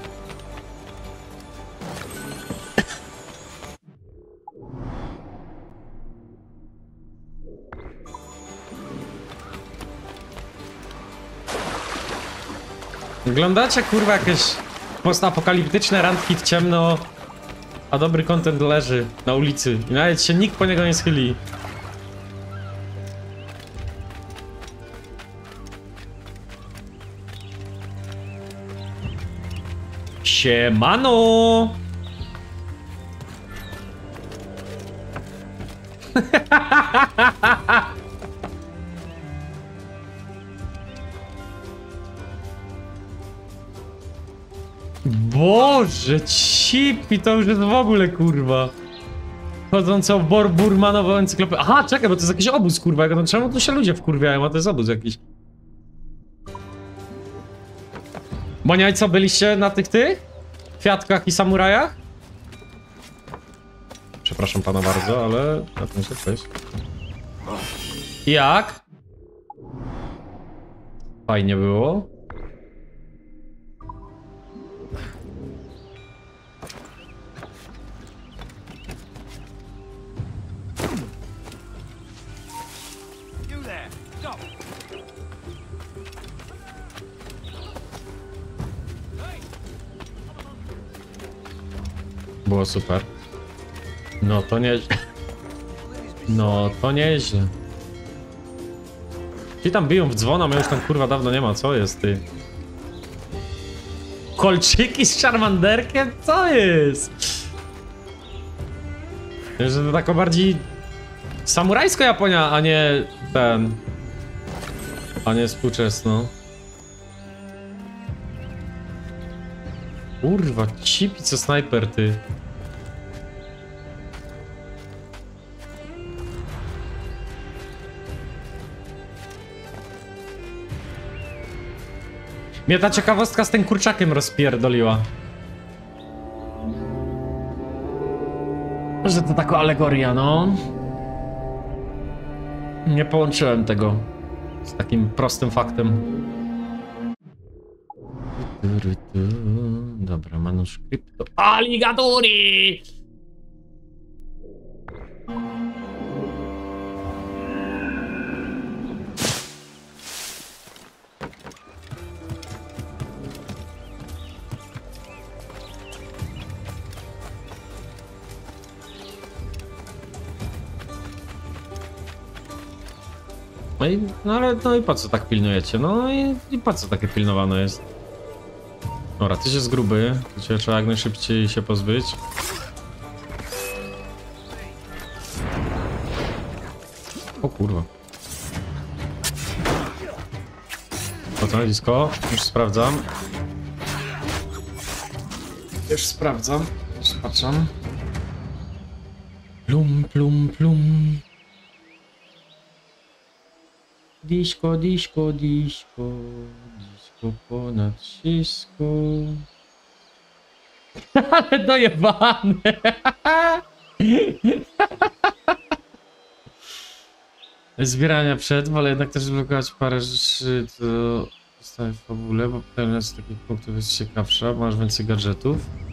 Oglądacie kurwa jakieś postapokaliptyczne randki w ciemno, a dobry content leży na ulicy i nawet się nikt po niego nie schyli. Siemano! Boże, cipi, to już jest w ogóle kurwa. Chodząco burmanowo encyklopedię. Aha, czekaj, bo to jest jakiś obóz kurwa, jak to czemu tu się ludzie wkurwiają, a to jest obóz jakiś. Boniaj, co, byliście na tych kwiatkach i samurajach? Przepraszam pana bardzo, ale na tym się coś. Jak? Fajnie było. Było super. No to nieźle. No to nieźle. Ci tam biją w dzwona, mnie już tam kurwa dawno nie ma, co jest ty? Kolczyki z Charmanderkiem? Co jest? Że to taka bardziej samurajska Japonia, a nie ten... A nie współczesno. Kurwa, cipi co snajper ty. Mnie ta ciekawostka z tym kurczakiem rozpierdoliła. Że to taka alegoria, no. Nie połączyłem tego z takim prostym faktem. Dobra, manuskrypto. Alligatory! No ale no i po co tak pilnujecie? No i po co takie pilnowane jest? Dobra, ty jest gruby, to cię trzeba jak najszybciej się pozbyć. O kurwa. O co, blisko? Już sprawdzam. Już sprawdzam. Już patrzam. Plum, plum, plum. Disco, disco, disco. Disco ponad wszystko. Ale dojebane. Zbierania przed, ale jednak też blokować parę rzeczy, to zostaje w fabule, bo pewnie z takich punktów jest ciekawsza, masz więcej gadżetów.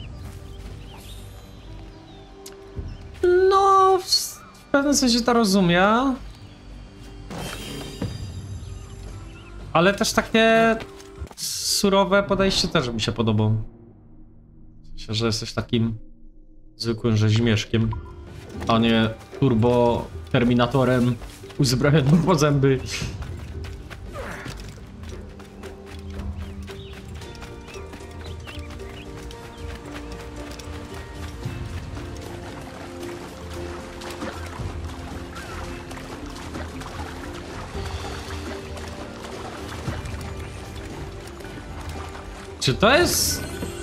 No, w pewnym sensie to rozumie. Ale też takie surowe podejście też mi się podoba. W sensie, że jesteś takim zwykłym rzeźmieszkiem, a nie turbo terminatorem uzbrojonym po zęby. Czy to jest...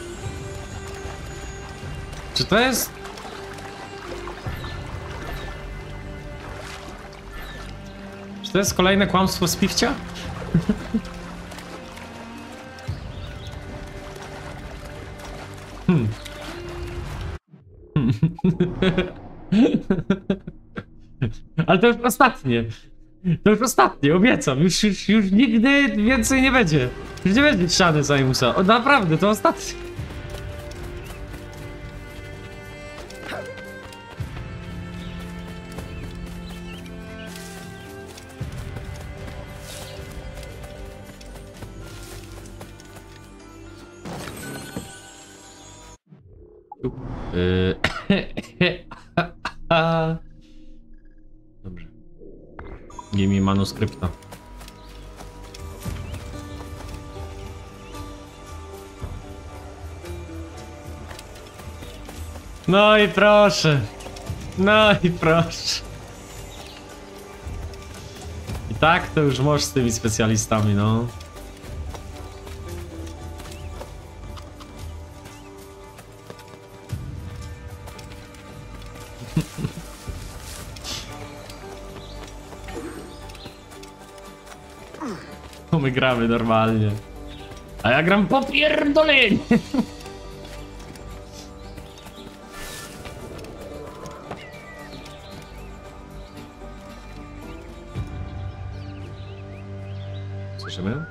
Czy to jest... Czy to jest kolejne kłamstwo z piwcia? Ale to już ostatnie. To już ostatnie, obiecam. Już nigdy więcej nie będzie. Gdzie będzie ściany Zajmusa? O, naprawdę, to ostatni. Dobrze. Give mi manuskrypta. No i proszę. No i proszę. I tak to już możesz z tymi specjalistami, no. No my gramy normalnie. A ja gram popierdolenie. Słyszymy?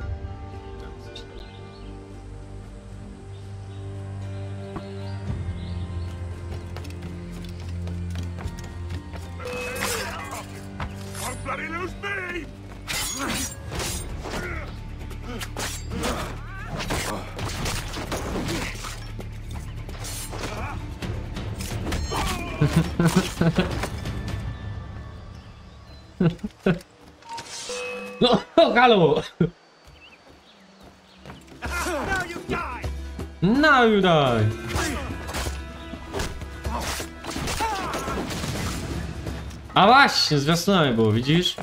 Don't bloody lose me! No, halo! Now you die! Now you die! A właśnie, zwiastunami było, widzisz?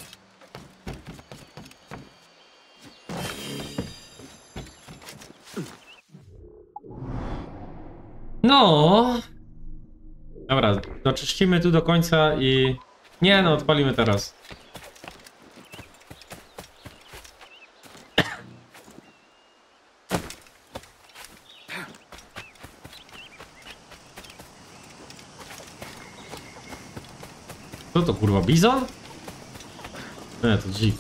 No. Dobra, doczyścimy tu do końca i... Nie no, odpalimy teraz. Co to kurwa, bizon? Nie, to dzik.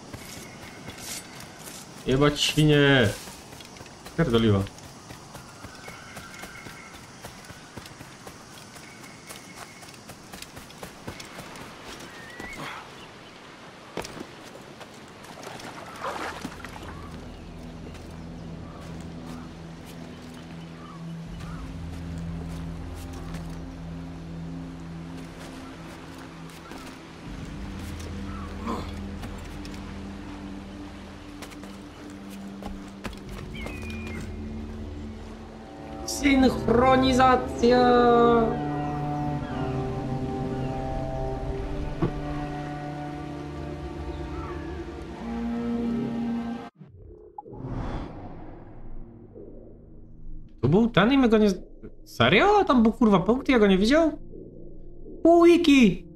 Jebać świnie. Pierdoliła. Synchronizacja. To był ten i my go nie... Serio? Tam był kurwa punkt, ja go nie widział? Pół wiki!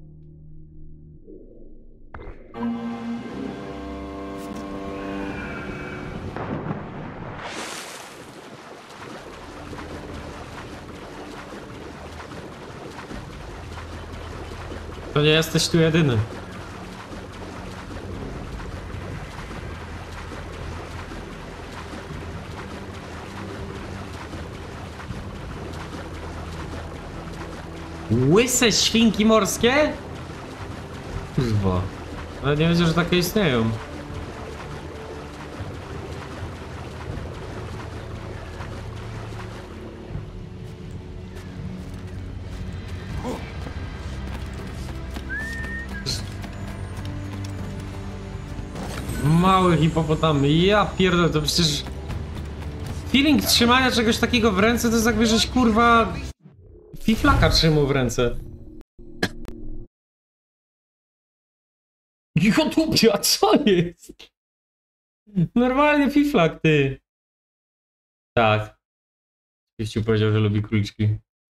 To nie jesteś tu jedyny. Łyse świnki morskie? Kurwa. Ale nie wiedział, że takie istnieją. Mały hipopotamy, ja pierdolę, to przecież... Feeling trzymania czegoś takiego w ręce to jest jakby żeś kurwa... Fiflaka trzymał w ręce. YouTubia, co jest? Normalnie fiflak, ty. Tak. Piściu powiedział, że lubi króliczki.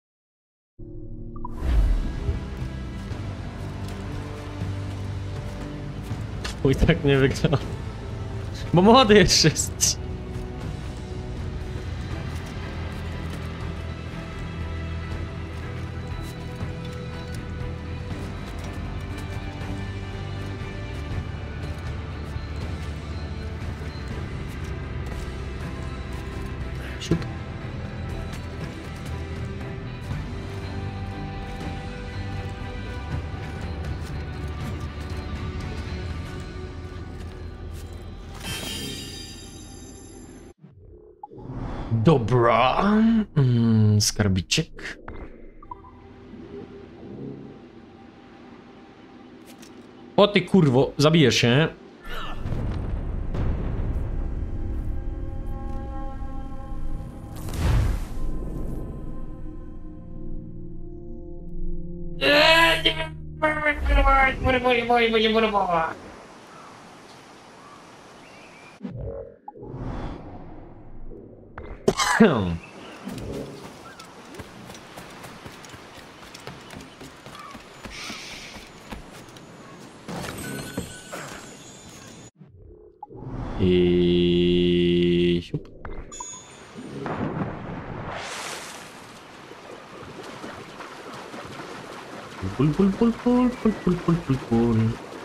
Chuj, tak nie wygląda. Bo młody jeszcze jest. Siup. Dobra. Skarbicik. O ty kurwo, zabijesz się. I siup. Pul, pul, pul, pul, pul, pul, pul, pul, pul.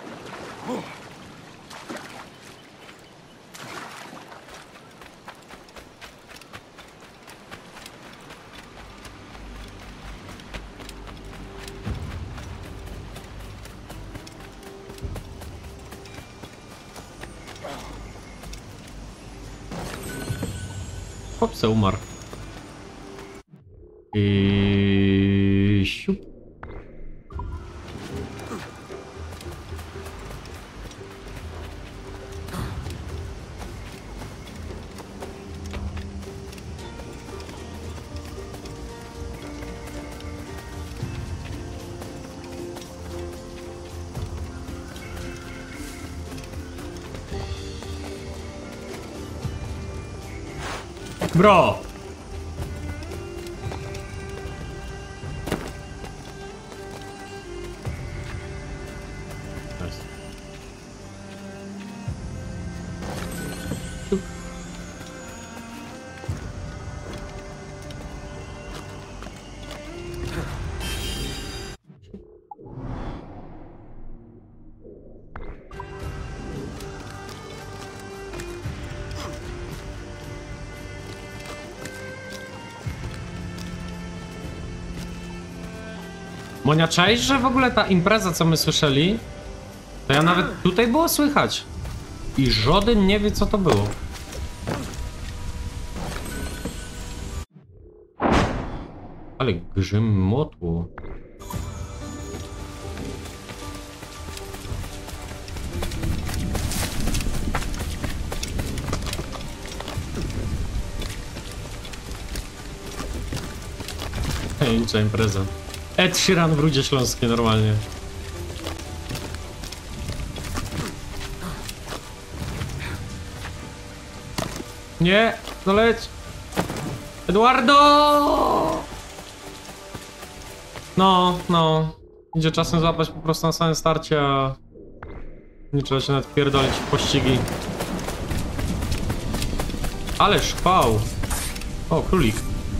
Hopsa, umarł. I siup. Bro! Nice. Monia, czaisz, że w ogóle ta impreza, co my słyszeli, to ja nawet tutaj było słychać. I żaden nie wie, co to było. Ale grzym motło. Tajemnicza impreza. Ed Sheeran w Rudzie Śląskiej normalnie. Nie, no leć. Eduardo! No. Idzie czasem złapać po prostu na samym starcie, a nie trzeba się nawet pierdolić w pościgi. Ale szpał. O, królik.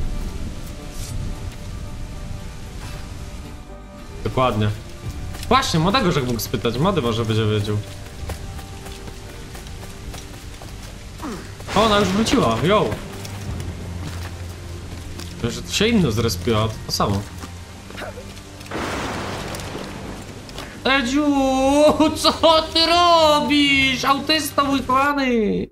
Dokładnie. Właśnie, młodego Żek mógł spytać. Młody może będzie wiedział. O, ona już wróciła. Yo. Że to się inno zrespiła, to samo. Edziu, co ty robisz? Autysta mój kochany.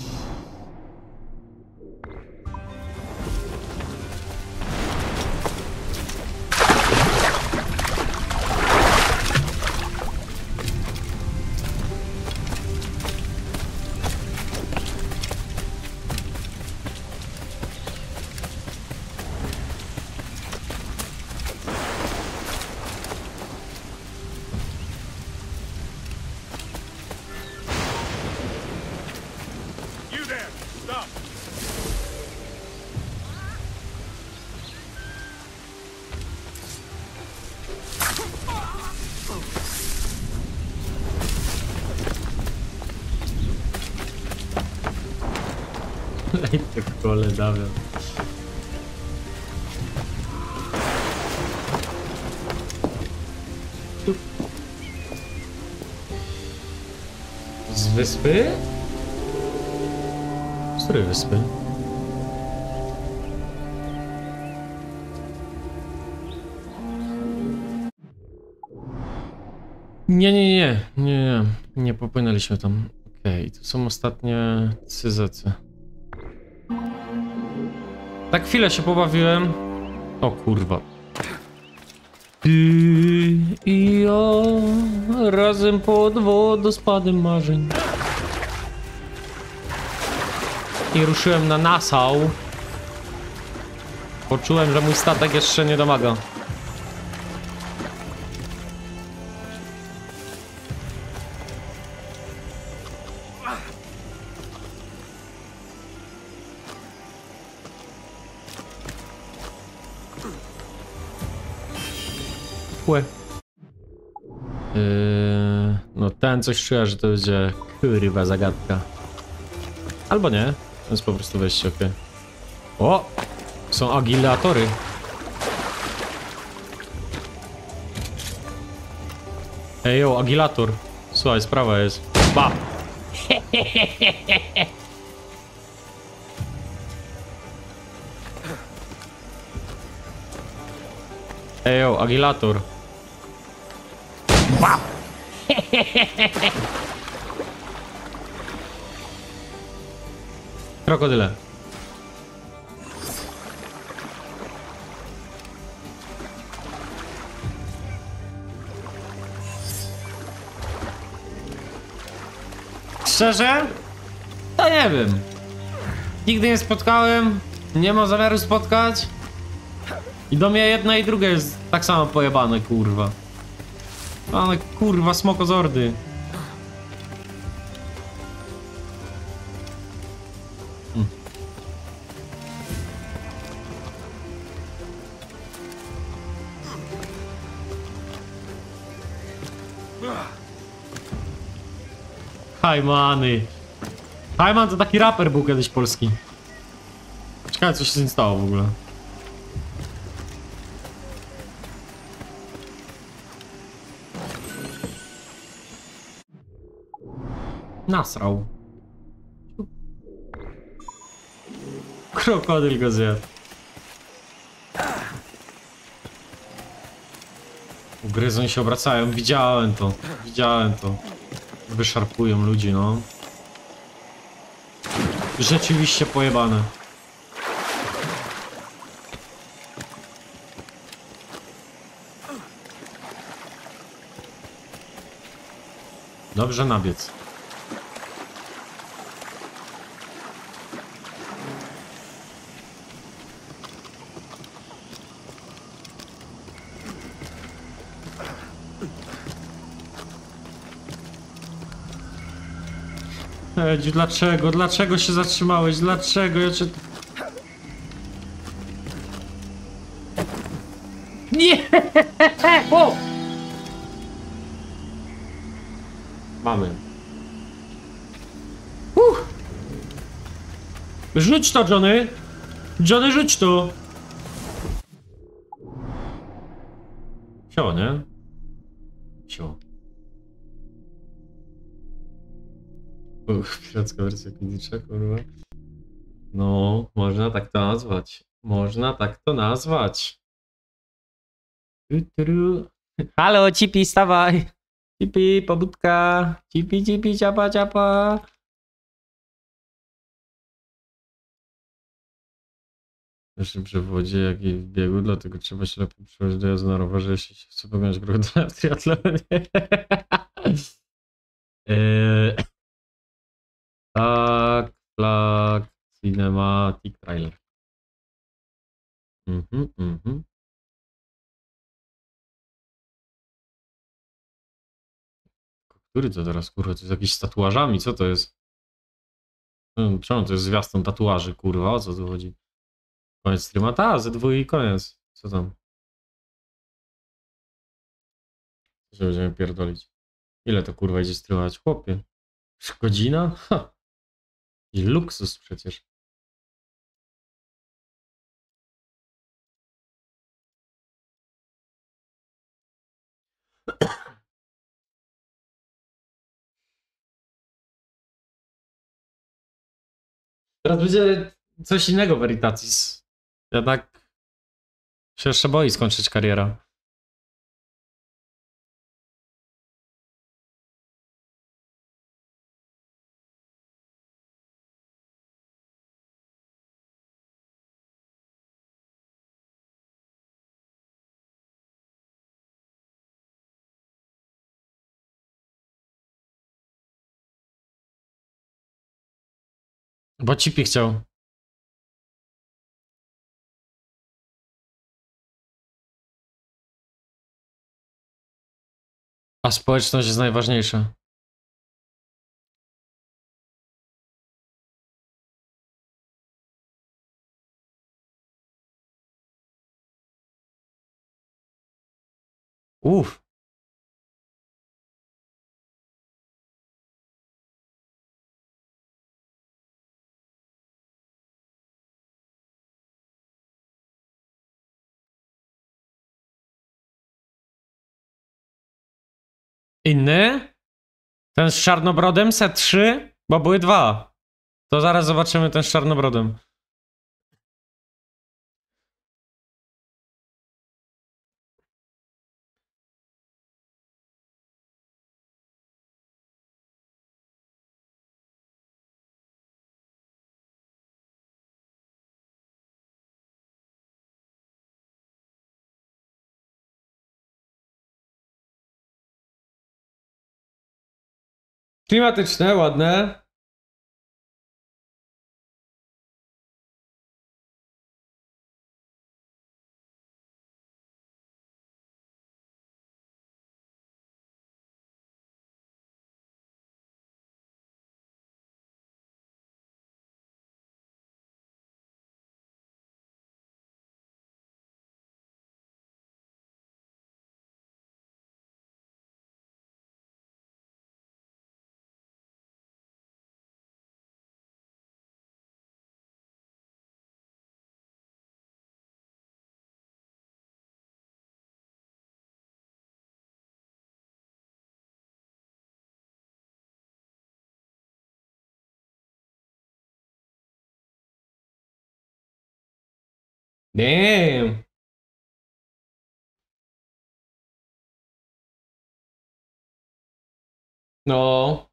Lej te kole, Damian. Z wyspy? Z której wyspy? Nie popłynęliśmy tam. Okej, tu są ostatnie cyzecy. Tak chwilę się pobawiłem. O kurwa. Ty i ja razem pod wodospadem marzeń. I ruszyłem na Nassau. Poczułem, że mój statek jeszcze nie domaga. Łe. No ten coś czuję, że to będzie kurwa zagadka. Albo nie. To jest po prostu wejście, okej. O! Są agilatory. Ejo, agilator. Słuchaj, sprawa jest. Ba! Ejo, agilator. Ba! Krokodyle. Szczerze? To nie wiem. Nigdy nie spotkałem, nie mam zamiaru spotkać. I do mnie jedna i druga jest tak samo pojebane, kurwa. Ale kurwa, smokozordy. Hajmany. Hajman to taki raper był kiedyś polski. Ciekawe, co się z nim stało w ogóle. Nasrał. Krokodyl go zjadł. Gryzą się obracają, widziałem to. Widziałem to. Wyszarpują ludzi, no. Rzeczywiście pojebane. Dobrze nabiec. Edziu, dlaczego? Dlaczego się zatrzymałeś? Dlaczego? Ja cię... Nie! O! Mamy. Rzuć to, Johnny! Johnny, rzuć to! Sio, nie? Sio. Piracka wersja Quidditcha, kurwa. No, można tak to nazwać. Można tak to nazwać. Halo, Cipi, stawaj! Cipi, pobudka! Cipi, cipi, ciapa, ciapa! W naszym przewodzie, jak i w biegu, dlatego trzeba się lepiej przychodzić do jazdy na rowerze, jeśli się chce pognać krokodyla w triatlonie. Tak, flag, cinematic trailer. Który to teraz, kurwa, to jest jakiś z tatuażami, co to jest? Czemu to jest zwiastun tatuaży, kurwa, o co tu chodzi? Koniec streama? Ta, Z2 i koniec. Co tam? Co się będziemy pierdolić? Ile to, kurwa, idzie streamować, chłopie? Godzina? Ha! I luksus przecież. Teraz będzie coś innego, Veritatis. Ja tak się jeszcze boi skończyć karierę. Bo Cipi chciał. A społeczność jest najważniejsza. Uff. Inny? Ten z czarnobrodem, set 3? Bo były dwa. To zaraz zobaczymy ten z czarnobrodem. Klimatyczne, ładne. Damn. No.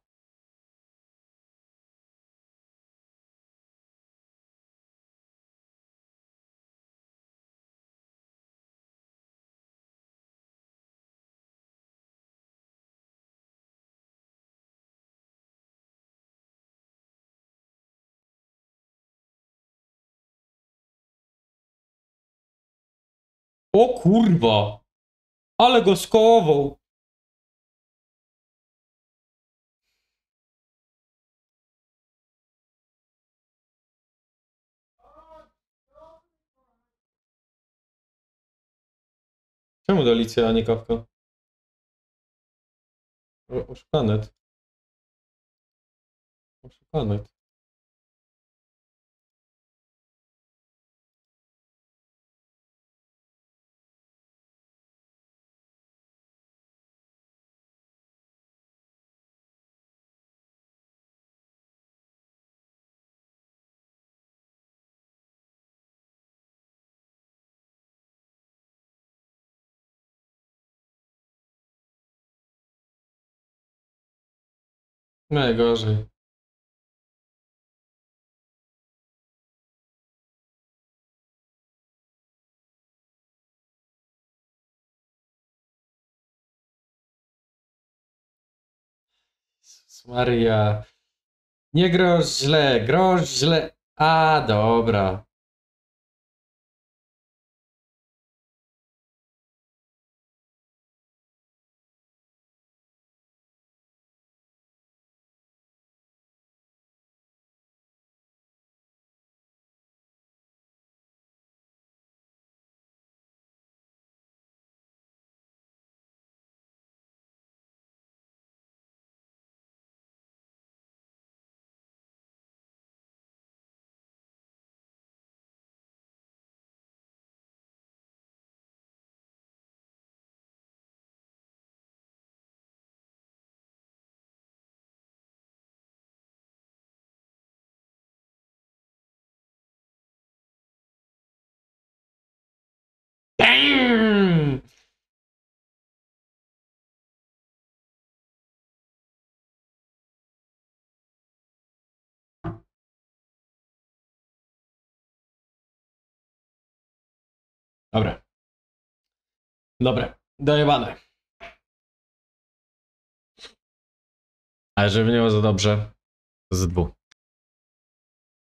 O kurwa. Ale go skołował. Czemu Delicja, a nie Kawka? Oszukanet. Oszukanet. Najgorzej. Jezus Maria. Nie groź źle, groź źle. A, dobra. Damn! Dobra. Dobra. Dojebane. Ale żeby nie było za dobrze, z dwóch.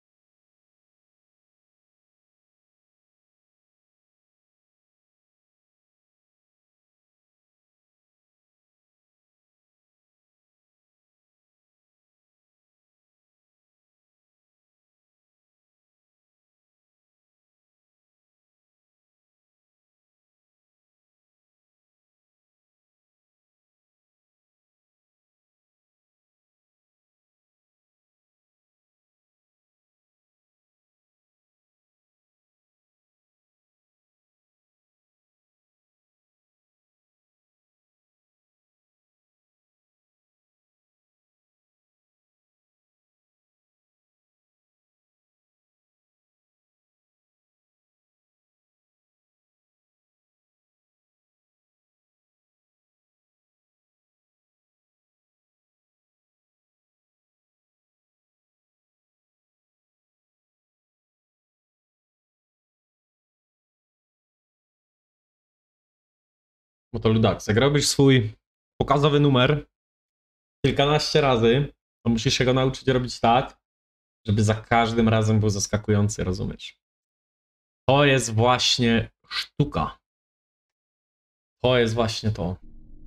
Bo to Ludax. Jak robisz swój pokazowy numer kilkanaście razy, to musisz się go nauczyć robić tak, żeby za każdym razem był zaskakujący, rozumiesz? To jest właśnie sztuka. To jest właśnie to.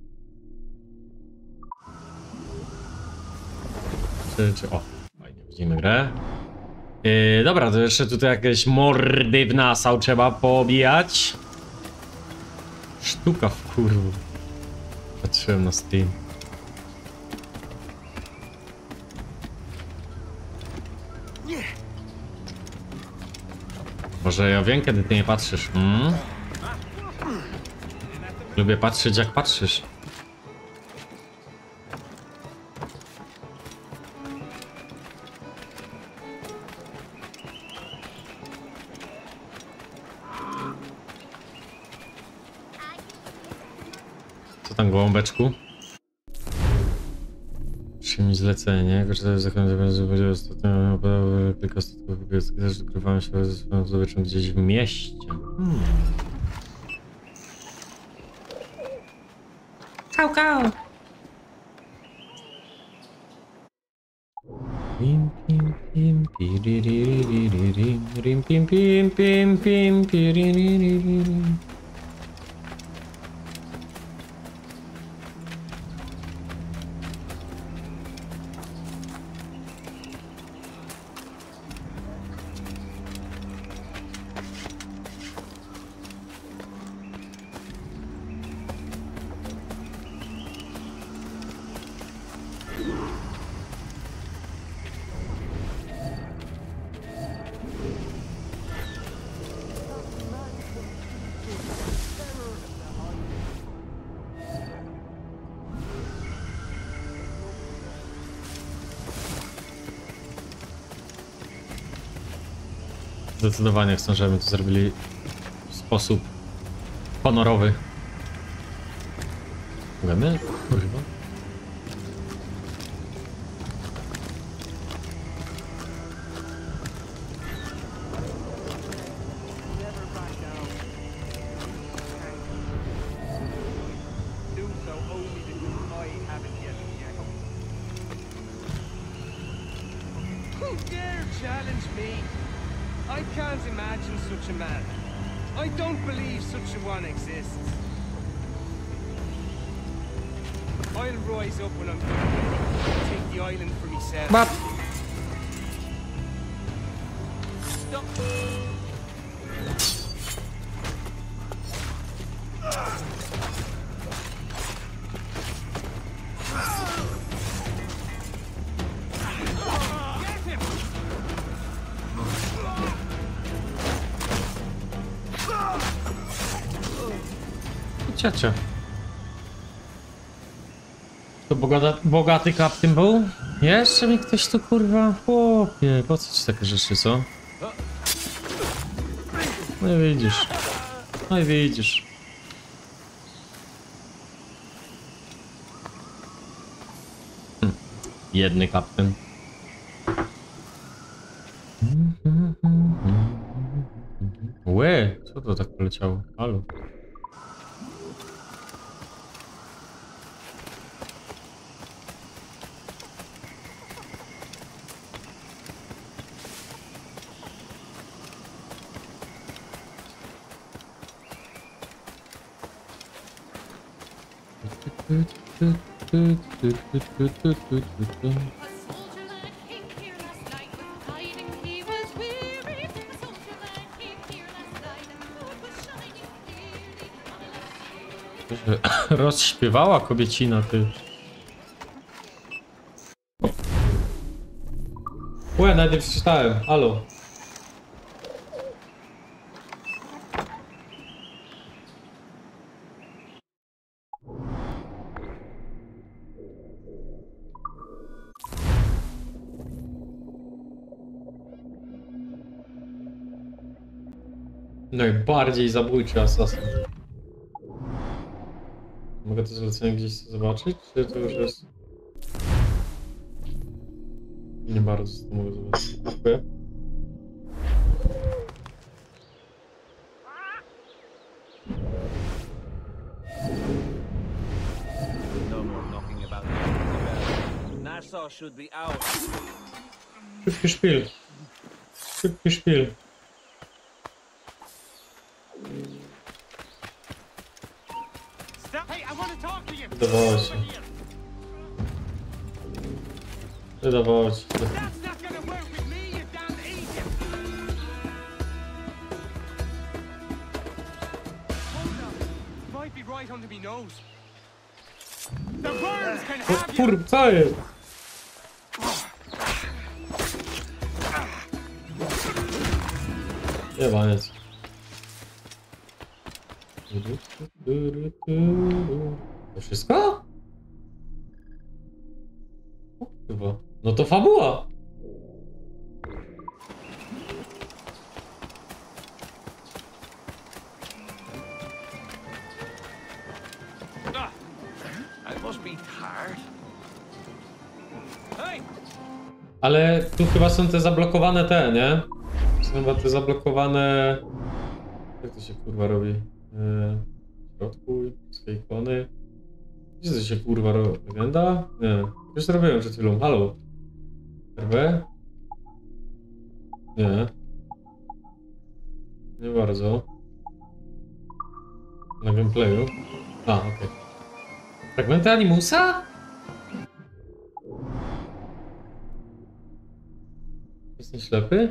O, fajnie, widzimy grę. Dobra, to jeszcze tutaj jakieś mordy w nasał trzeba poobijać. Sztuka w kurwu. Patrzyłem na Steam. Może ja wiem, kiedy ty nie patrzysz. Lubię patrzeć, jak patrzysz. Co tam, gołąbeczku? Przyjmij zlecenie. Korzystając z zakonu, że będzie ostatnio kilka ostatków też dokrywałem się ze swoją zdobyczą gdzieś w mieście. Kał, kał! Pim pim pim piririririririm, rim pim pim pim pim piririririririm. Zdecydowanie chcę, żeby to zrobili w sposób honorowy. Możemy? Kurwa. Who dare challenge me? I can't imagine such a man. I don't believe such a one exists. I'll rise up when I'm done and take the island for myself. But Stop. Ciocia. To bogaty kaptyn był? Jeszcze mi ktoś tu kurwa... Chłopie, po co ci takie rzeczy, co? No i widzisz. No i widzisz. Jedny kaptyn. Łe, co to tak poleciało? Halo. Rozśpiewała kobiecina, ty. Łe, nawet nie przeczytałem. Halo. Najbardziej zabójczy asasyn. Mogę to zlecenie gdzieś zobaczyć, czy to już jest... Nie bardzo to mogę zobaczyć. Dziękuję. Warsaw should be ours. Szybki szpil. Szybki szpil. Hey, I want to talk to you. Wydawało się. Wydawało się. That's not gonna work with me, you damn idiot. Hold on. Might be right under me nose. The worms can have you. Kur, co jest? Jebaniec. To wszystko? O, chyba. No to fabuła. I must be tired. Hey! Ale tu chyba są te zablokowane te, nie? Są chyba te zablokowane... Jak to się kurwa robi? W środku, wszystkie ikony. Gdzie to się kurwa robi? Legenda? Nie. Już zrobiłem przed chwilą. Halo? RB? Nie. Nie bardzo. Na gameplayu. A, okej. Fragmenty Animusa? Jestem ślepy?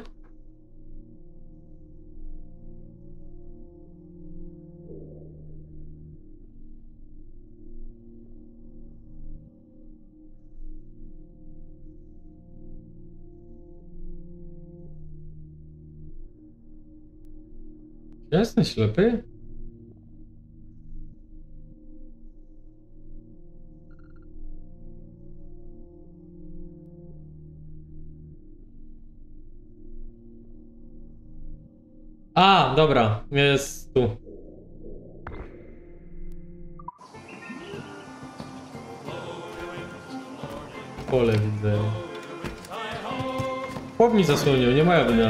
Ja jestem ślepy? A, dobra, jest tu. Pole widzę. Chłop mi zasłonił, nie moja wina.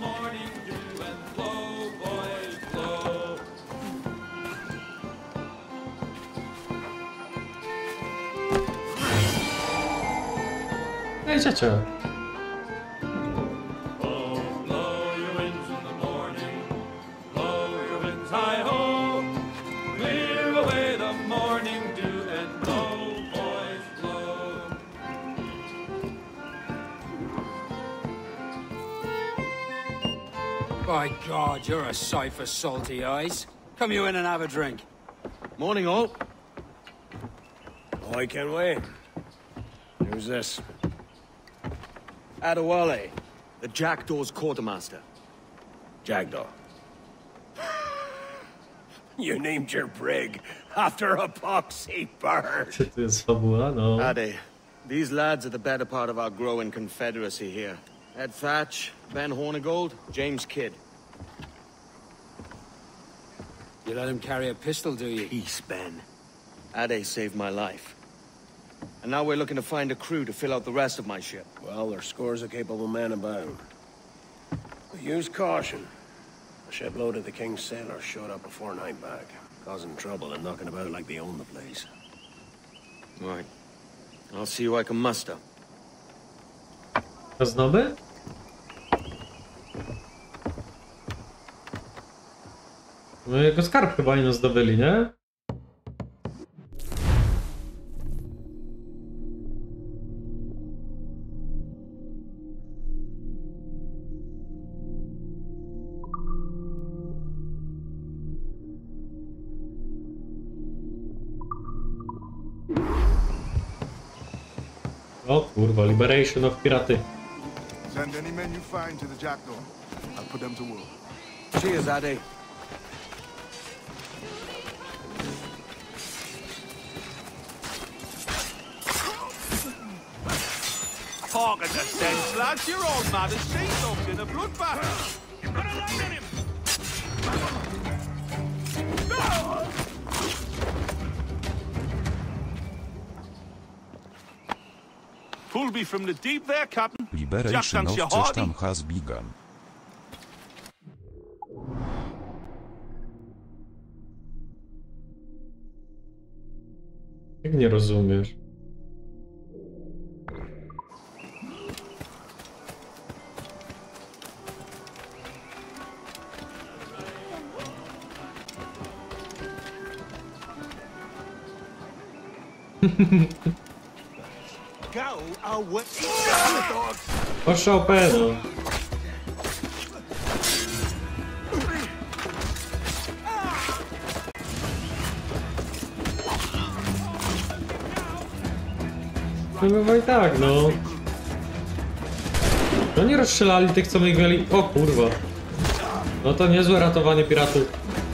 Ej, ciocia. By God, you're a sight for salty eyes. Come you in and have a drink. Morning, all. Oh, I can't wait. Who's this? Adewale, the Jackdaw's quartermaster. Jackdaw. You named your brig after a poxy bird. Czy to jest fabuła? No. Ade, these lads are the better part of our growing confederacy here. Ed Thatch, Ben Hornigold, James Kidd. You let him carry a pistol, do you? Peace, Ben. Ade saved my life. And now we're looking to find a crew to fill out the rest of my ship. Well, there's scores of capable men about. But use caution. A shipload of the King's sailors showed up before night back, causing trouble and knocking about like they own the place. Right. I'll see who I can muster. Znoby? No jego skarb chyba nie zdobyli, nie? O kurwa, Liberation of Piraty. Send any men you find to the Jackdaw. I'll put them to work. Cheers, Ade. Talking to sense, lads. You're all mad as sea-dogs in a bloodbath. Put a line on him! Pull me from the deep there, Captain. Liberation of coś tam has begun. Jak nie rozumiesz? Poszło pedo. No bywa i tak, no. No nie rozstrzelali tych, co my mieli. O kurwa. No to niezłe ratowanie piratów.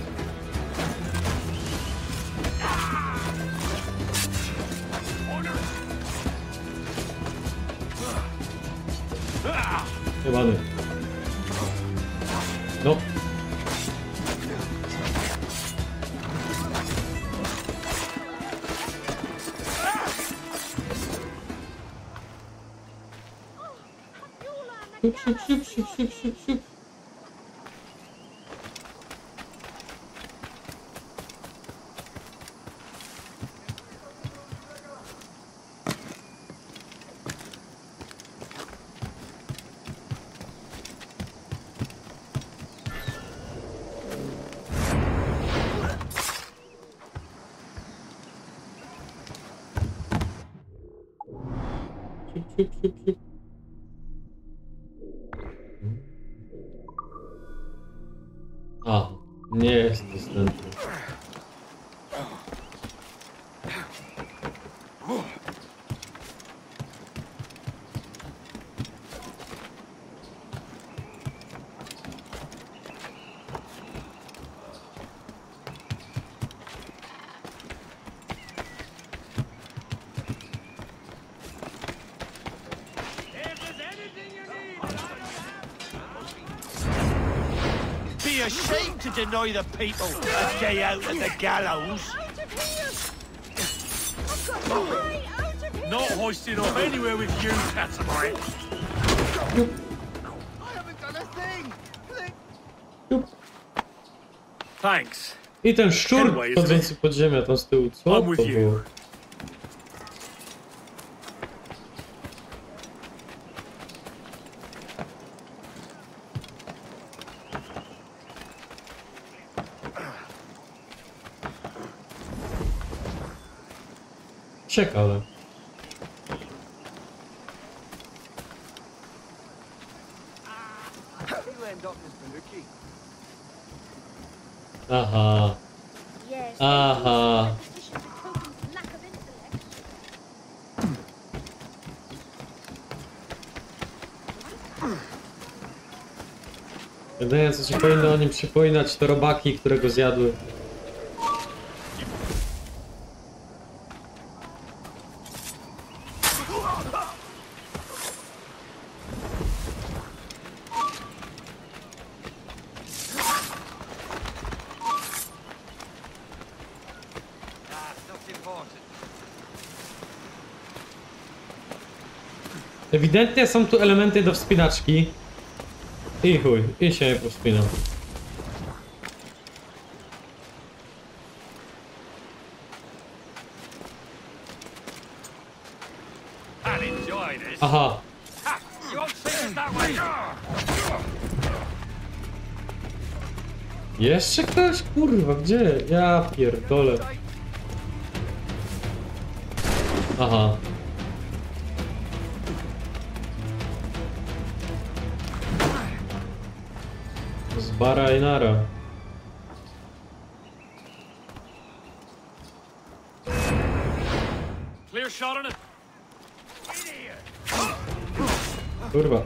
Jebany. No. Siup, siup, siup, siup, siup, siup, siup. Siup, siup, siup, siup. A, nie jest dostępny. Be ashamed to deny the people a day out at the gallows. Not hoisting off anywhere with you, Catamite. I haven't done a thing. Thanks. I ten szczur chodzący pod ziemię tam z tyłu. Co to było? Ciekawe. Aha. Aha. Jedyne co się powinno o nim przypominać to robaki, które go zjadły. Ewidentnie są tu elementy do wspinaczki. I chuj, i się nie powspinam. Aha. Jeszcze ktoś? Kurwa, gdzie? Ja pierdolę. Aha. Z bara i nara. Kurwa.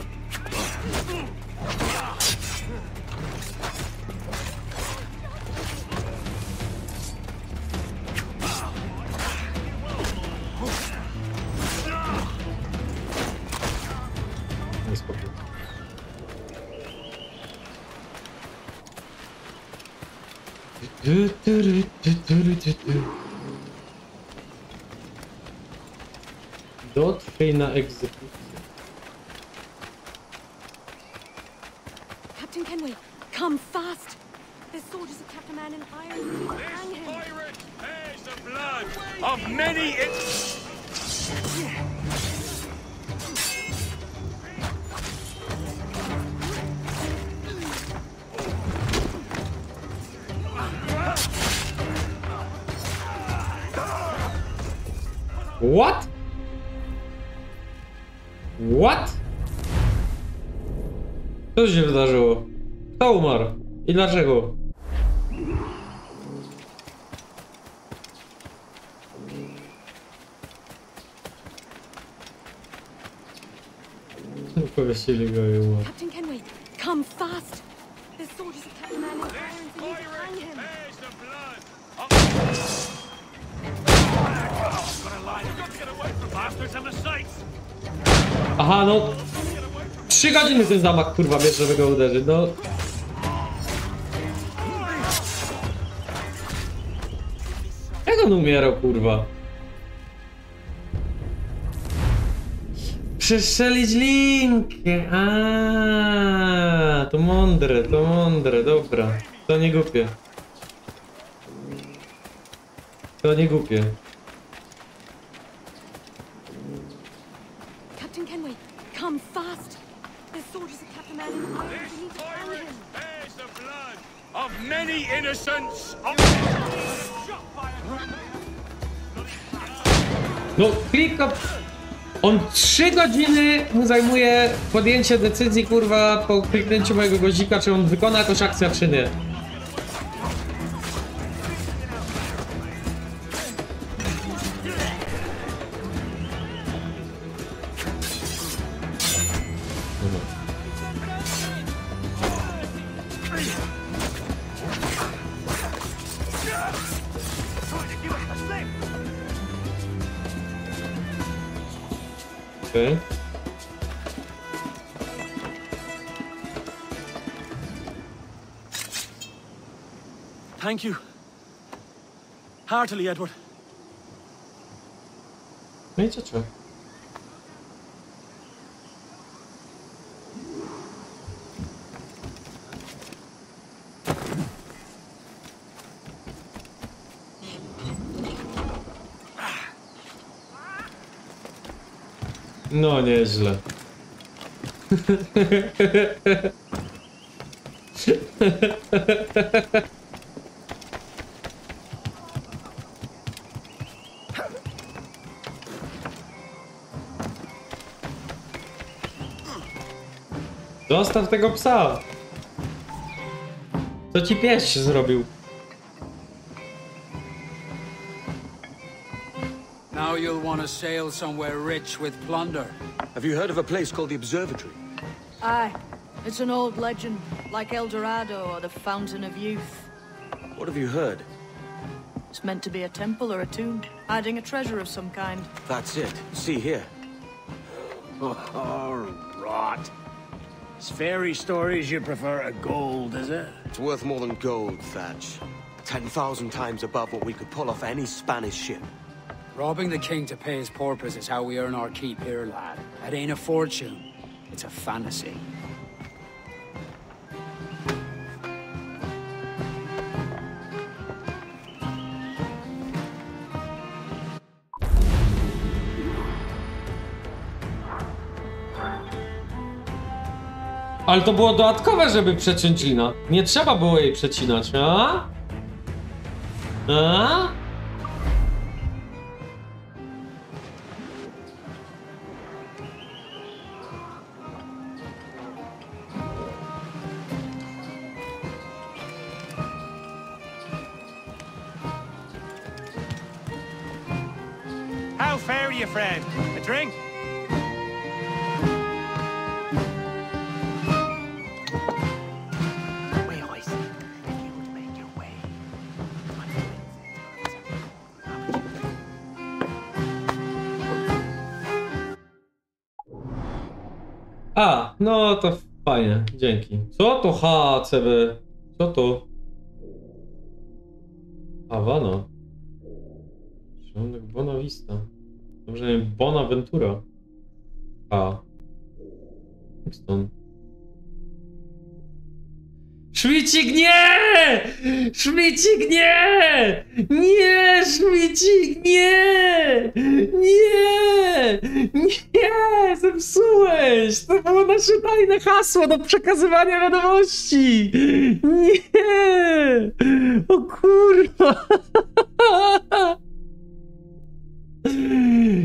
Nie spokój. Dotrwaj na egzekucję. Captain Kenway, come fast! There's soldiers of Captain Man in Iron. Hang him. Pirate bears the blood of many. What? What? Co się wydarzyło? Kto umarł? I dlaczego? Powiesili go i umarł. Captain Kenway, come fast! There's soldiers of Captain Man in irons and need to hang him. There's the blood. Got a line. You've got to get away from bastards and the sights. Aha, no. 3 godziny ten zamach, kurwa, wiesz, żeby go uderzyć, no. Jak on umierał, kurwa? Przestrzelić linkę. To mądre, dobra. To nie głupie. To nie głupie. Captain Kenway, come fast! There's soldiers of Captain Man in irons and need to hang him. There's the blood of many innocents. No, klika. On 3 godziny mu zajmuje podjęcie decyzji, kurwa, po kliknięciu mojego guzika, czy on wykona jakąś akcję, czy nie. Okay. Thank you. Heartily, Edward. No i co? No nieźle. Zostaw tego psa. Co ci pies zrobił? Now you'll want to sail somewhere rich with plunder. Have you heard of a place called the Observatory? Aye. It's an old legend, like El Dorado or the Fountain of Youth. What have you heard? It's meant to be a temple or a tomb, hiding a treasure of some kind. That's it. See here. Oh, rot. It's fairy stories you prefer to gold, is it? It's worth more than gold, Thatch. 10,000 times above what we could pull off any Spanish ship. Robbing the king to pay his porpoise is how we earn our keep here, lad. It ain't a fortune. It's a fantasy. Ale to było dodatkowe, żeby przeciąć lina. Nie trzeba było jej przecinać, a? A? How fare you, friend? A drink? A, no to fajnie, dzięki. Co to HCB? Co to? Havana. Środek Bonavista. Dobrze, nie, Bonaventura. A. Kingston. Szmicik, nie! Szmicik, nie! Nie, Szmicik, nie! Nie! Nie! Zepsułeś! To było nasze tajne hasło do przekazywania wiadomości! Nie! O kurwa!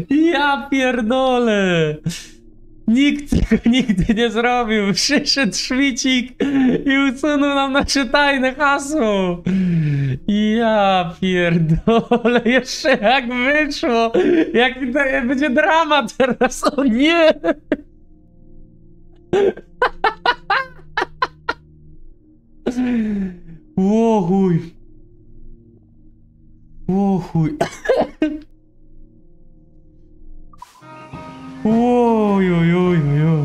pierdolę! Nikt tego nigdy nie zrobił. Przyszedł Szmicik i usunął nam nasze tajne hasło. Ja pierdolę, jeszcze jak wyszło. Jak to będzie dramat teraz, o nie! O chuj. O chuj. Oj, oj, oj, oj, oj.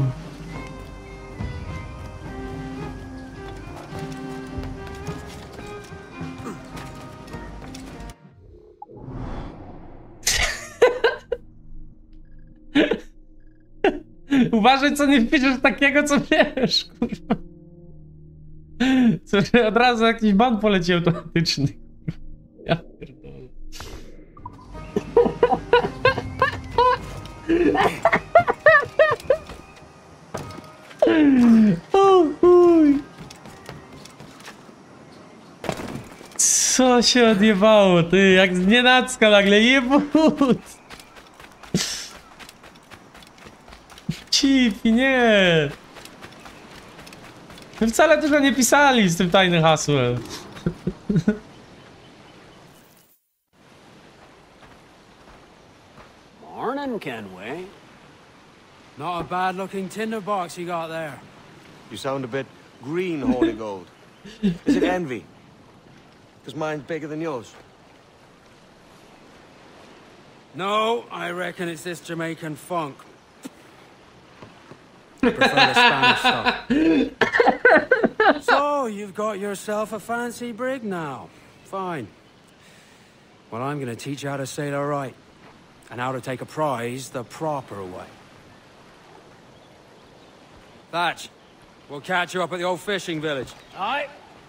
Uważaj, co nie wpiszesz takiego, co wiesz, kurwa. Co od razu jakiś ban poleci automatyczny. Ja pierdolę. O chuj. Co się odjebało, ty? Jak znienacka nagle, jebut! Cipi, nie! My wcale dużo nie pisali z tym tajnym hasłem. Morning, Kenway. Not a bad-looking tinderbox you got there. You sound a bit green, Holy Gold. Is it envy? Because mine's bigger than yours. No, I reckon it's this Jamaican funk. I prefer the Spanish stuff. So, you've got yourself a fancy brig now. Fine. Well, I'm gonna teach you how to sail her right. And how to take a prize the proper way. Thatch, we'll catch you up at the old fishing village. Aye.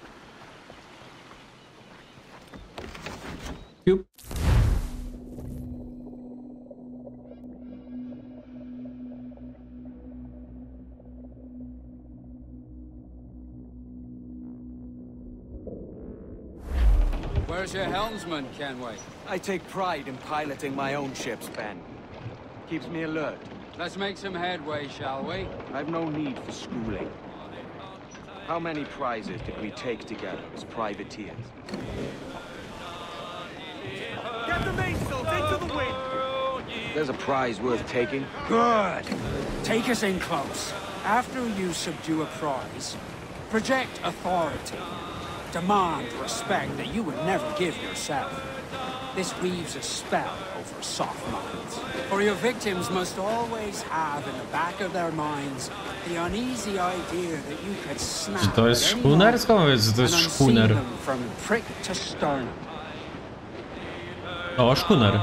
Yep. Where's your helmsman, Kenway? I take pride in piloting my own ships, Ben. Keeps me alert. Let's make some headway, shall we? I've no need for schooling. How many prizes did we take together as privateers? Get the mainsails into the wind! There's a prize worth taking. Good. Take us in close. After you subdue a prize, project authority. Demand respect that you would never give yourself. This weaves a spell over soft minds. For your victims must always have in the back of their minds the uneasy idea that you could snap. Czy to jest szkuner? Skąd wiesz, że to jest szkuner? From prick to sternum. O, szkuner.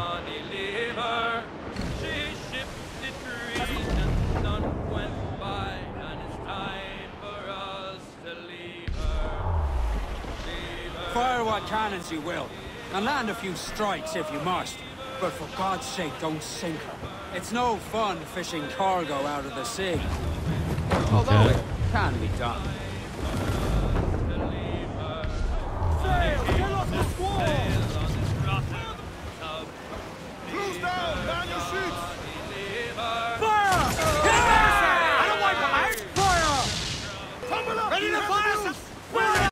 Fire what cannons you will, and land a few strikes if you must. But for God's sake, don't sink her. It's no fun fishing cargo out of the sea. Although it can be done. Sail! Get off the squall! Cruise down! Down your shoots! Fire! I don't wipe them out! Fire! Tumble up! Ready to fire some... Fire!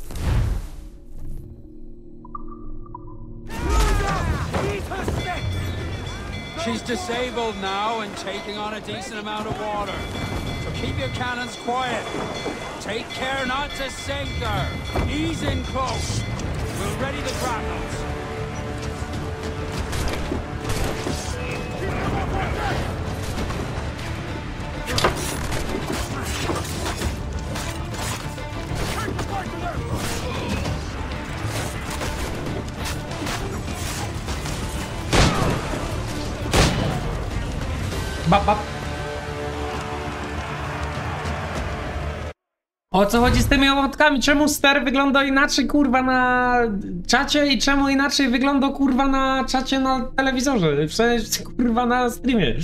She's disabled now and taking on a decent amount of water. So keep your cannons quiet. Take care not to sink her. Ease in close. We'll ready the grapnels. Bap, bap. O co chodzi z tymi emotkami? Czemu ster wygląda inaczej, kurwa, na czacie i czemu inaczej wygląda, kurwa, na czacie na telewizorze? W sensie, kurwa, na streamie.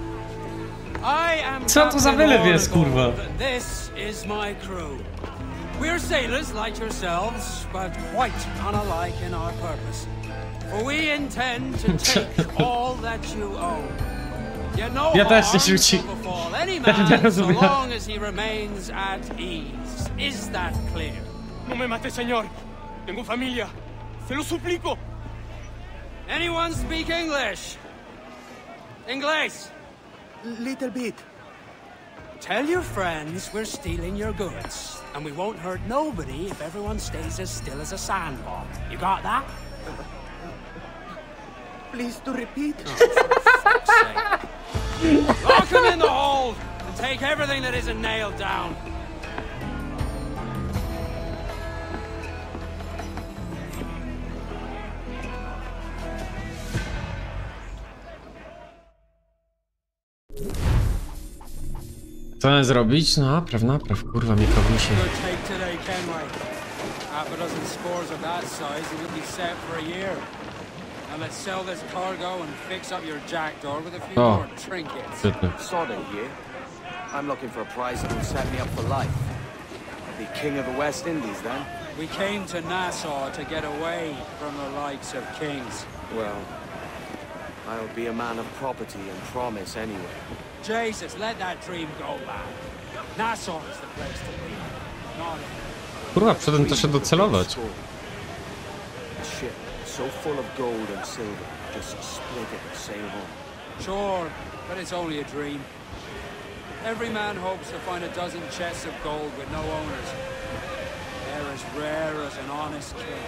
I am Co to za wylew jest, kurwa? This is my crew. We're sailors like yourselves, but quite unalike in our purpose. For we intend to take all that you own. Yet no Ja też harm nie rzuci. shall befall any Nie man so rozumiem. long as he remains at ease. Is that clear? No me mate, señor. Tengo familia. Se lo suplico. Anyone speak English? English? Little bit. Tell your friends we're stealing your goods, and we won't hurt nobody if everyone stays as still as a sandbar. You got that? Please to repeat. Lock him in the hold and take everything that isn't nailed down. Co mam zrobić? No, napraw, kurwa, mikrowisie. Good take today, Kenway. Half a dozen scores of that size and you'll be set for a year. Now let's sell this cargo and fix up your jackdaw with a few more trinkets. Świetnie. Sod it, yeah? I'm looking for a prize that will set me up for life. I'll be king of the West Indies then. We came to Nassau to get away from the likes of kings. Well, I'll be a man of property and promise anyway. Jesus, let that dream go, lad. Nassau is the place to be. Not Kurwa, przedem to się docelować. A ship so full of gold and silver, just split it and sail home. sure, but it's only a dream. Every man hopes to find a dozen chests of gold with no owners. They're as rare as an honest king.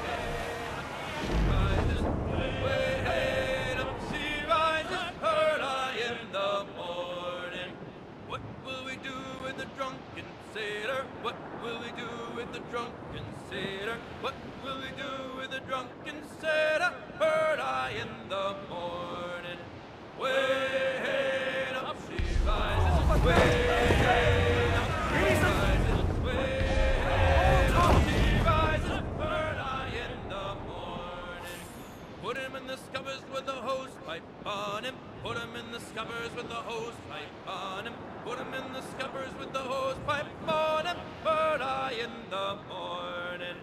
What will we do with the drunken sailor? What will we do with the drunken sailor? Heard I in the morning. Way up she rises, way up she rises, way up she rises. Heard I in the morning. Put him in the scuppers with the hose pipe on him. Put him in the scuppers with the hose pipe on him. Put him in the scuppers with the hose pipe on him. Heard I in the morning.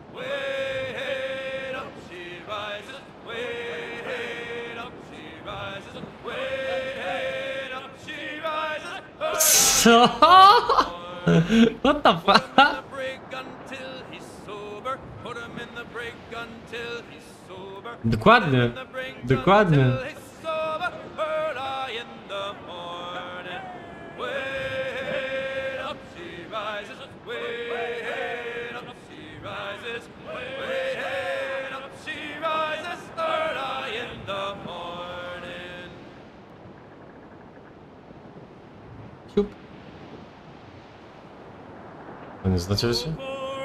Way up she rises. Way up she rises. Way up she rises. So? What the fuck? Put him in the brig until he's sober. Put him in the brig until he's sober. Dokładnie. Dokładnie. Heard I in the morning. Way up she rises, way up she rises, way up she rises. Heard I in the morning. Siup. To nie znacie się?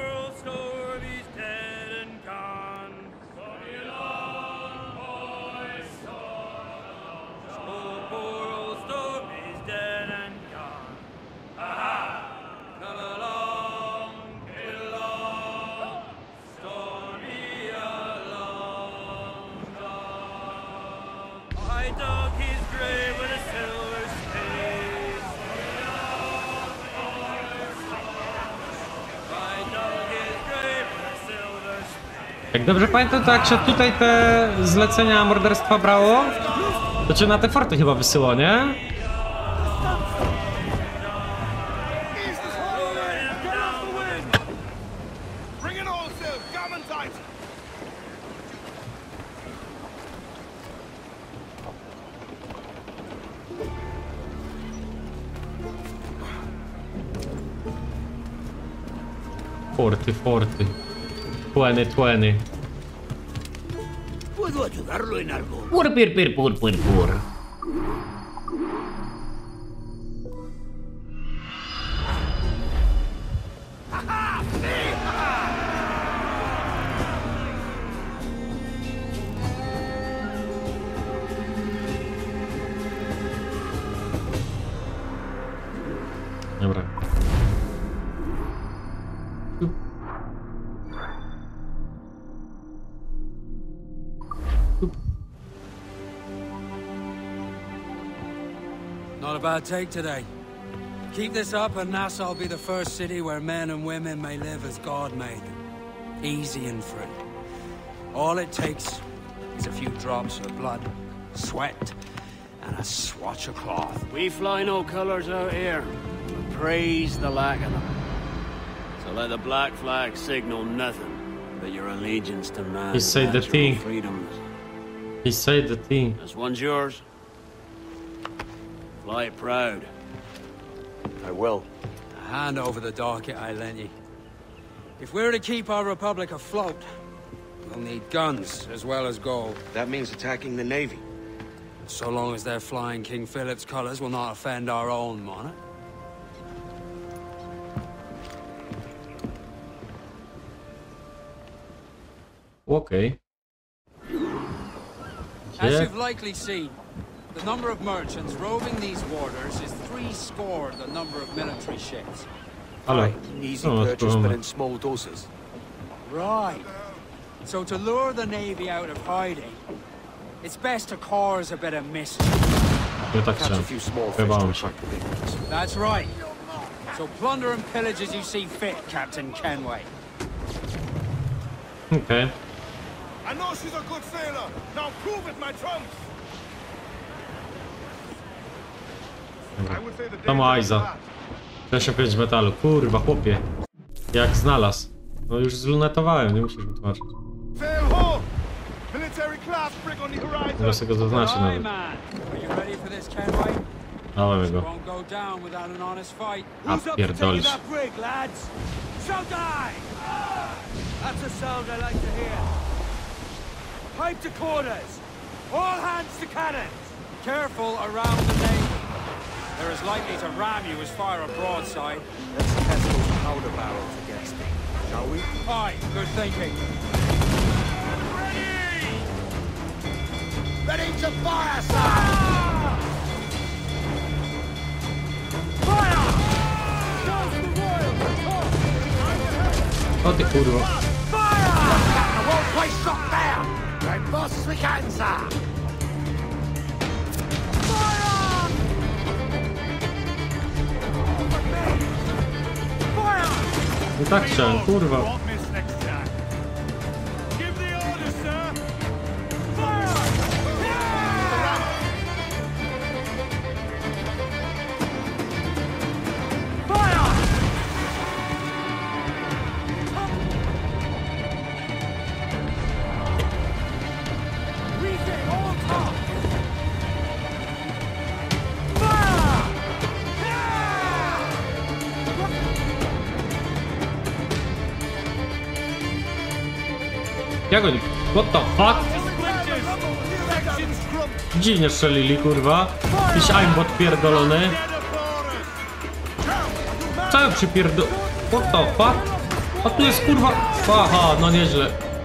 Jak dobrze pamiętam, to jak się tutaj te zlecenia morderstwa brało, to cię na te forty chyba wysyło, nie? Forty. 20. ¿Puedo ayudarlo en algo? Pur. Dobra. Not a bad take today. Keep this up and Nassau will be the first city where men and women may live as God made them. Easy and free. All it takes is a few drops of blood, sweat, and a swatch of cloth. We fly no colors out here. We praise the lack of them. So let the black flag signal nothing but your allegiance to man. He said the thing. Freedoms. He said the thing. This one's yours. Fly it proud. I will. Hand over the docket I lent you. If we're to keep our republic afloat, we'll need guns as well as gold. That means attacking the Navy. So long as they're flying King Philip's colours will not offend our own monarch. Okay. As Yeah. you've likely seen, the number of merchants roving these waters is 70 the number of military ships. Halo. Easy No, purchase, spróbujmy. but in small doses. Right. So to lure the Navy out of hiding, it's best to cause a bit of mischief. Ja tak Catch a chciałem. few small fish Chyba to on się. attract the big ones. That's right. So plunder and pillage as you see fit, Captain Kenway. Okej. I know she's a good sailor. Now prove it, my trumps. I would say the To ma days are Aiza. 65 metalu. Kurwa, chłopie. Jak znalazł. No już zlunetowałem, nie musisz mi tłumaczyć. Sail ho! Military class brig on the horizon. Zaraz sobie go zaznaczę Aye, nawet. man. Are you ready for this, Kenway? Dałem go. Won't go down without an honest fight. A pierdolisz. brig, lads? So die! That's a sound I like to hear. Pipe to quarters. All hands to cannons. Careful around the Navy. They're as likely to ram you as fire a broadside. Let's test those powder barrels against them, shall we? Aye, good thinking. Ready to fire, sir! O ty kurwa. I won't place shot there! Right, boss, we can, sir! No tak chciałem, kurwa. Won't miss next time. Give the order, sir! Fire! Jak oni? What the fuck? Dziwnie strzelili, kurwa. Jakiś aimbot pierdolony. Co ja przypierdol... What the fuck? A tu jest kurwa... Aha, no nieźle.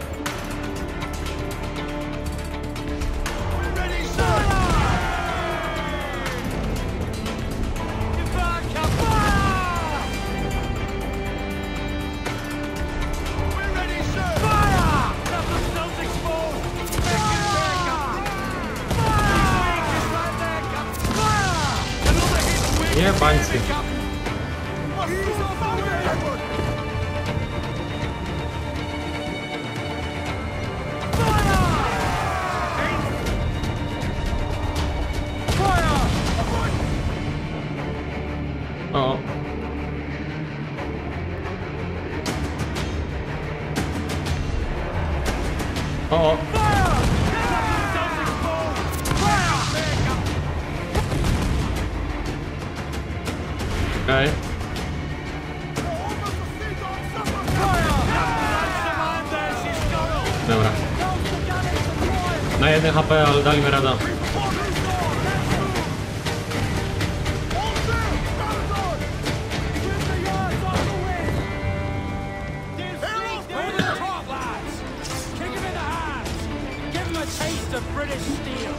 Nie, pańcy. O. O. Okej. Dobra. Na 1 HP, ale dali mi radę. Over the top, lads! Kick him in the hands! Give him a taste of British steel!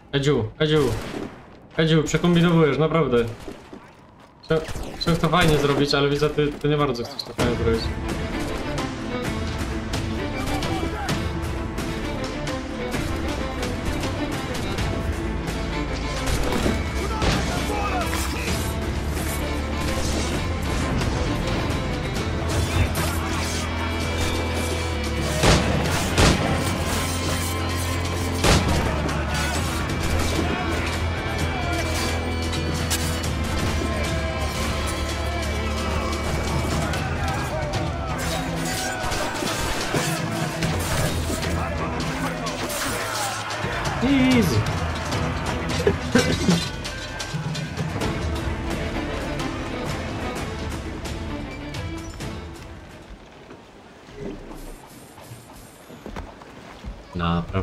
Edziu, przekombinowujesz, naprawdę. Chciałem to fajnie zrobić, ale widzę, ty nie bardzo chcesz to fajnie zrobić. Easy. Napraw.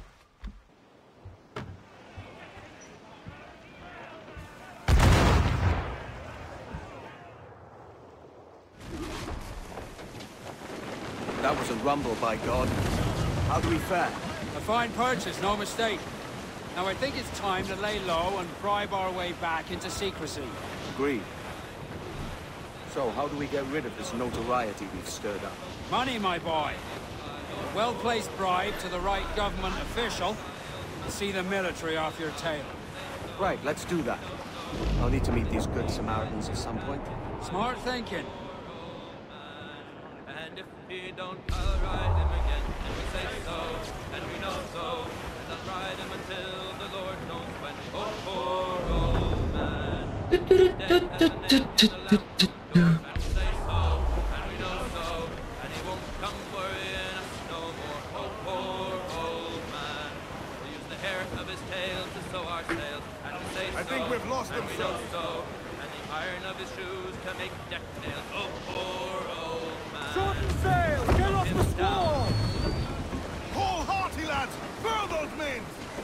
That was a rumble, by God. How do we fare? A fine purchase, no mistake. Now I think it's time to lay low and bribe our way back into secrecy. Agreed. So, how do we get rid of this notoriety we've stirred up? Money, my boy. A well-placed bribe to the right government official and see the military off your tail. Right, let's do that. I'll need to meet these good Samaritans at some point. Smart thinking. And if we don't, I'll ride him again. And we say so, and we know so. And I'll ride him until the Lord knows when. Oh, poor old man. And we say so, and we know so. And he won't come worrying us no more. Oh, poor old man. We'll use the hair of his tail to sew our sails. And we say so, I think we've lost him, and we sir. know so. And the iron of his shoes to make deck nails. Oh, poor old man. Shorten sail! Get off the squall! Haul hearty, lads! Furl those men!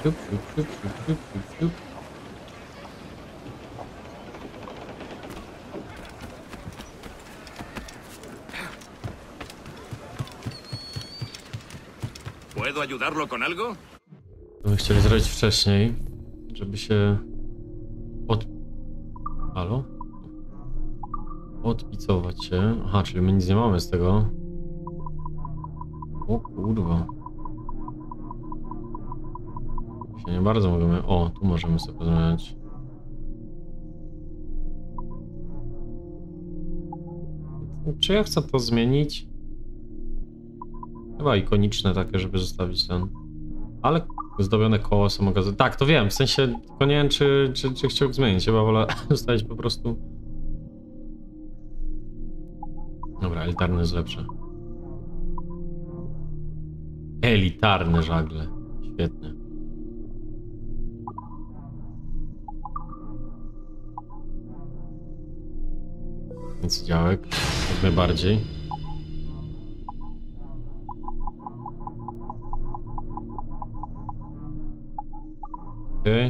¿Puedo ayudarlo con algo? To bym chcieli zrobić wcześniej, żeby się Halo? Odpicować się. Aha, czyli my nic nie mamy z tego. O kurwa. Się nie bardzo możemy... O, tu możemy sobie pozmieniać. Czy ja chcę to zmienić? Chyba ikoniczne takie, żeby zostawić ten. Ale zdobione koło samogazy. Tak, to wiem, w sensie tylko nie wiem, czy chciałbym zmienić. Chyba wolę zostawić po prostu. Dobra, elitarny jest lepszy. Elitarne żagle. Świetnie. Nic działek. Jak najbardziej. Okej.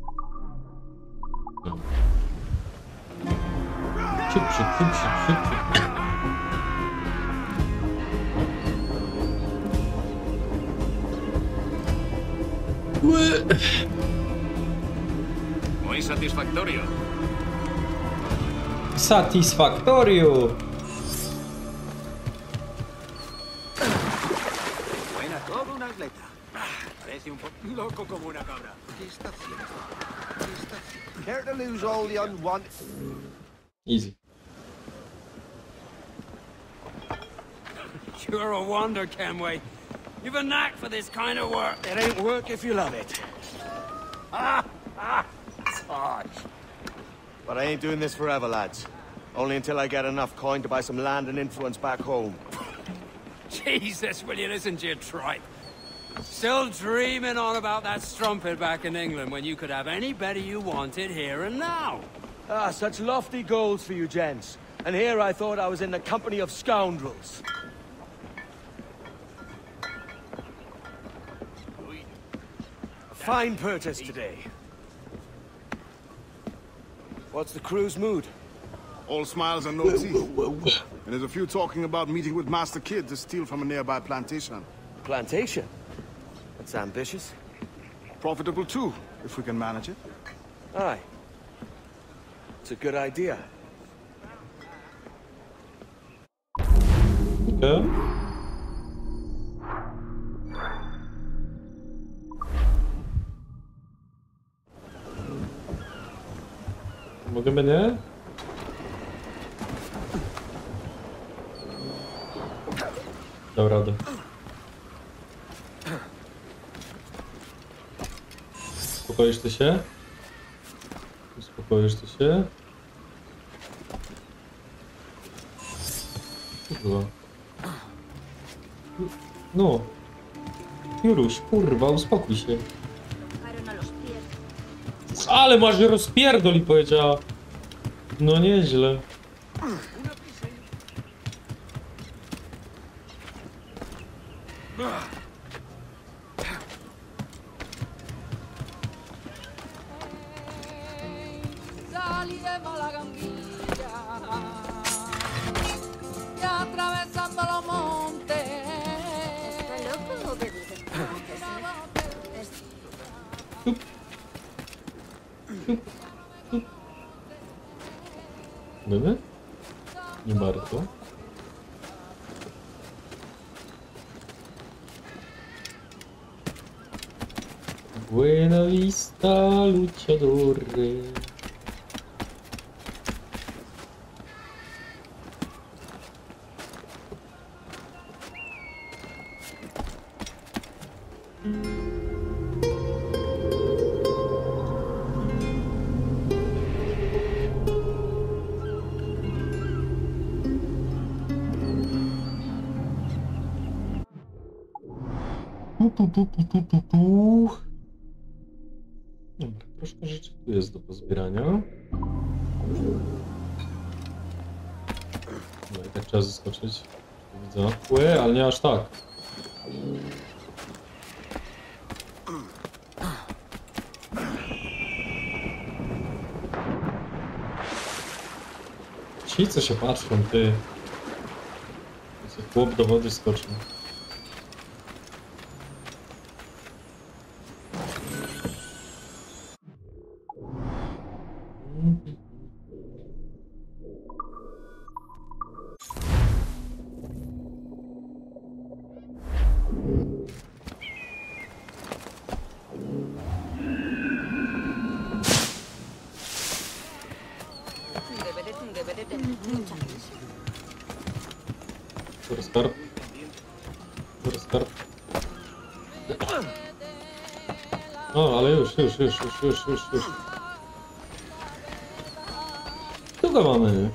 No. Siup. Muy satisfactorio. Satisfactorio. Buena, todo un atleta. Parece un poco loco como una cabra. ¿Qué está haciendo? Care to lose all the unwanted... Easy. You're a wonder, Kenway. You've a knack for this kind of work. It ain't work if you love it. It's harsh. But I ain't doing this forever, lads. Only until I get enough coin to buy some land and influence back home. Jesus, will you listen to your tripe? Still dreaming on about that strumpet back in England when you could have anybody you wanted here and now. Ah, such lofty goals for you gents. And here I thought I was in the company of scoundrels. A fine purchase today. What's the crew's mood? All smiles and no teeth. And there's a few talking about meeting with Master Kid to steal from a nearby plantation. Plantation? That's ambitious. Profitable too. if we can manage it. Aye. It's a good idea. Okay. Mogę, nie? Dał radę. Uspokoisz ty się? Uspokoisz ty się? Kurwa. No. Juruś, kurwa, uspokój się. Ale masz rozpierdoli, powiedziała. No nieźle. Saliremos la gambilla y atravesando los montes. ¿Está loco o qué dices? Były? Nie bardzo. Buena vista, luchadore. Dobra, troszkę rzeczy tu jest do pozbierania. No i tak trzeba zaskoczyć. Widzę. Łe, ale nie aż tak. Ci co się patrzą, ty. Co chłop do wody skoczył. Skarb. Skarb. O, ale już. Tu go mamy.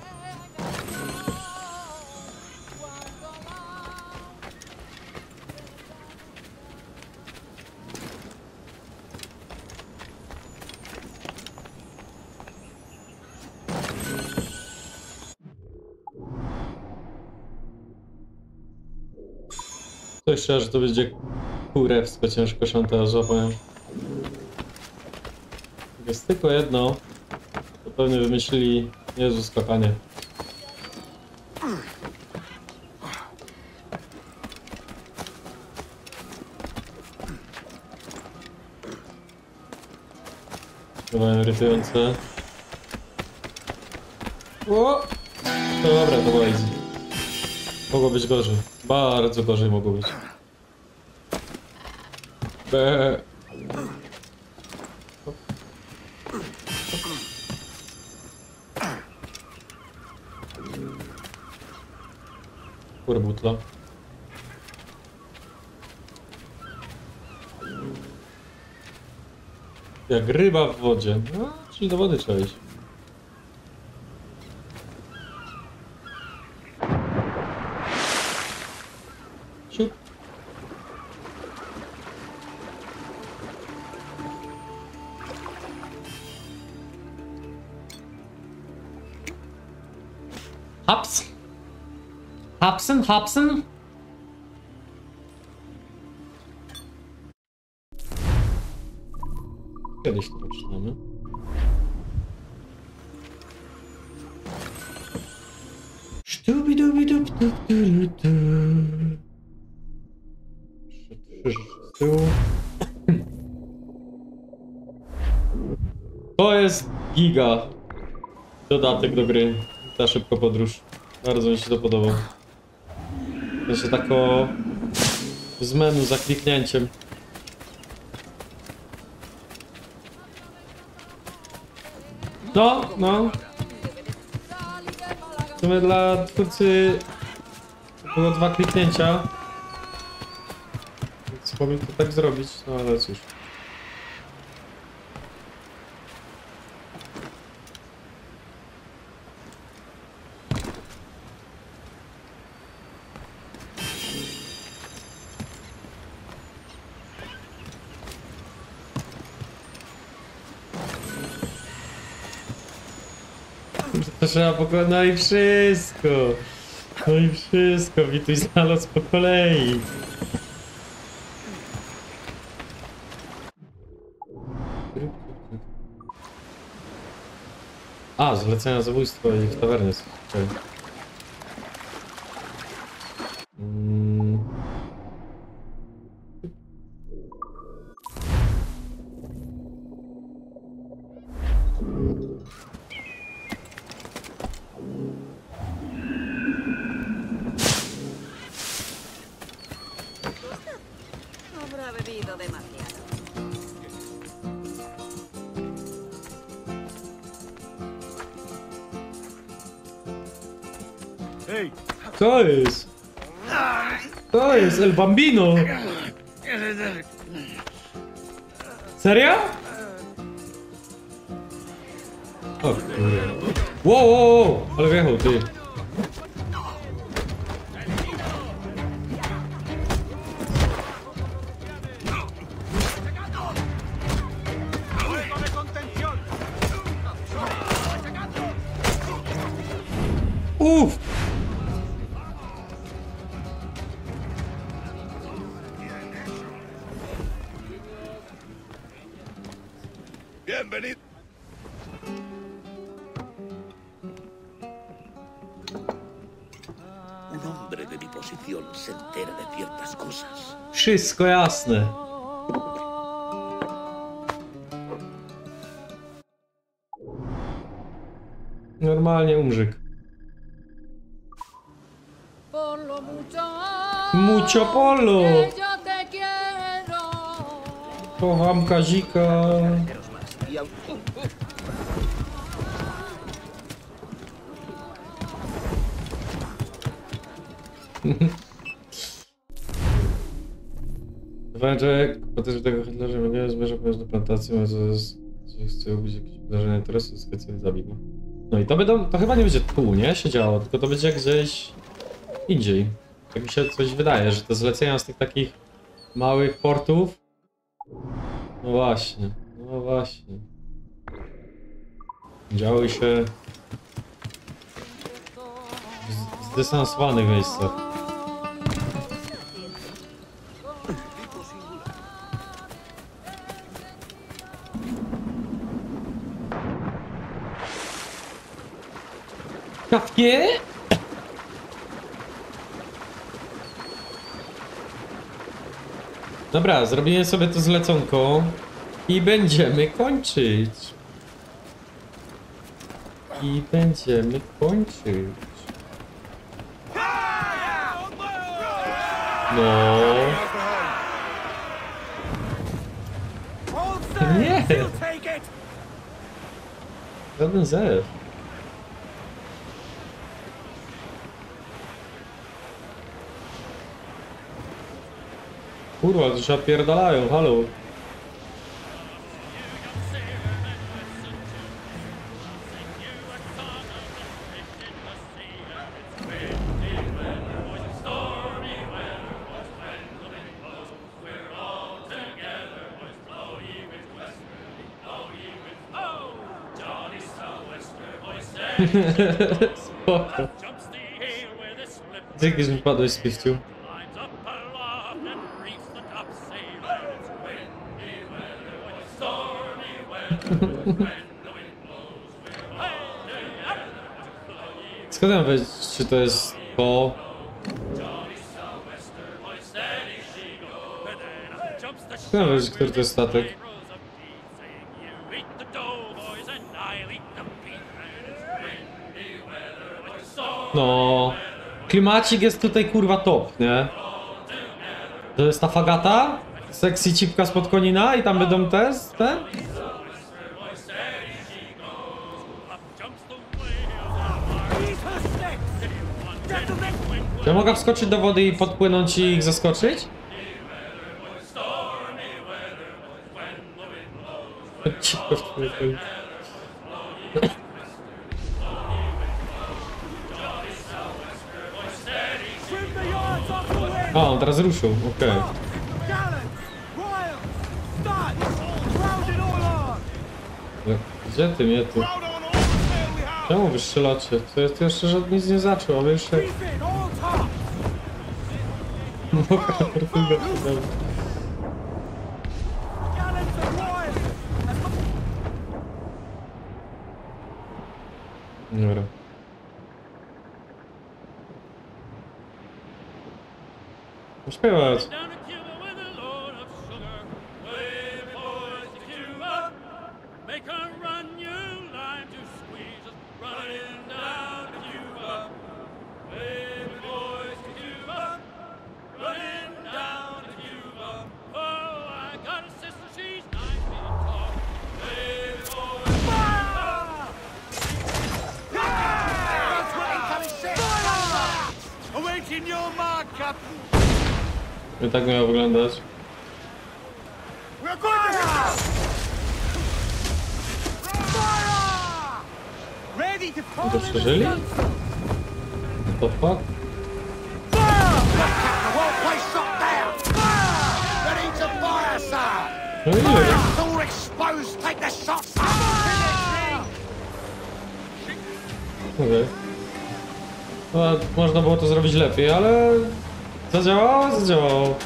Coś szczerze, że to będzie kurewsko ciężko szantażować. Jest tylko jedno, to pewnie wymyślili Jezu skakanie. Bywają irytujące. O! Dobra, to było easy. Mogło być gorzej. Bardzo gorzej mogło być. Kurbutla. Jak ryba w wodzie. No, czyli do wody trzeba iść. Siup. Haps. Hapsen. Kiedyś to poczynamy. Sztubidubidubidubidu. Z tyłu. jest giga dodatek do gry. Ta szybka podróż. Bardzo mi się to podoba. To się tak o... z menu za kliknięciem. No. W sumie dla twórcy było 2 kliknięcia. Więc powinien to tak zrobić, no ale cóż. To trzeba pokonać, no i wszystko. No i wszystko, Wituś znalazł po kolei. A, zlecenia zabójstwa i w tawernie są. Okay. Habrá bebido demasiado. Hey. To jest? To jest El Bambino! Serio? O kurde. Wow, ale wjechał ty. Uff! Bienvenido. Un hombre de mi posición se entera de ciertas cosas. Wszystko jasne. Normalnie umrzyk. Mucho polo! Kocham Kazika. Wężek, potem tego handlarza wygląda zmierza do plantacji, chce robić jakieś wydarzenie interesu, specjalnie zabiła. No i to chyba nie będzie tu, nie? Się działo, tylko to będzie gdzieś indziej. Tak mi się coś wydaje, że te zlecenia z tych takich małych portów. No właśnie. Działy się w zdystansowanych miejscach. Kawkie? Dobra, zrobimy sobie to zleconko i będziemy kończyć. No. Nie. Żaden zew. Kurwa, to się opierdalają, halo. Spoko. Dzięki, że mi padłeś z piściu. Skąd mam wiedzieć, czy to jest to? Skąd mam wiedzieć, który to jest statek? No. Klimacik jest tutaj kurwa top, nie? To jest ta fagata? Sexy cipka spod konina i tam będą te? Czy ja mogę wskoczyć do wody i podpłynąć i ich zaskoczyć? A, on teraz ruszył, okej. Gdzie ty mnie tu? Czemu wy strzelacie? To jeszcze żadnie nic nie zaczął, a wy jeszcze... Dobra. Śpiewać. I tak miało wyglądać. To przeżyli? To fuck? No ile? Okej. No, można było to zrobić lepiej, ale... Zadziałało? Zadziałało.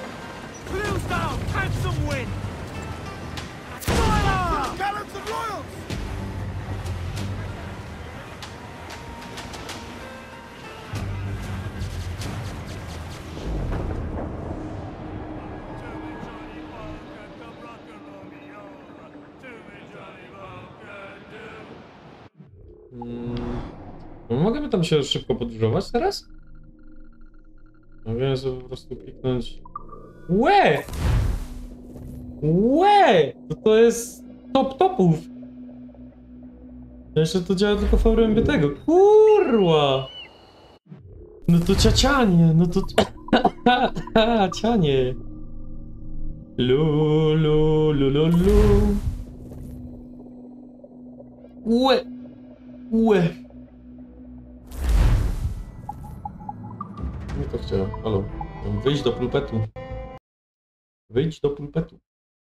Mogę tam się szybko podróżować teraz? Mogę sobie po prostu kliknąć... Łe! Łe! To jest top topów! Jeszcze to działa tylko w obrębie tego. Kurwa! No to ciacianie, no to... Cianie! Lu, lu, lu, lu, lu. Łe! Łe! Nie to chciałem, halo. Wyjdź do pulpetu. Wyjdź do pulpetu.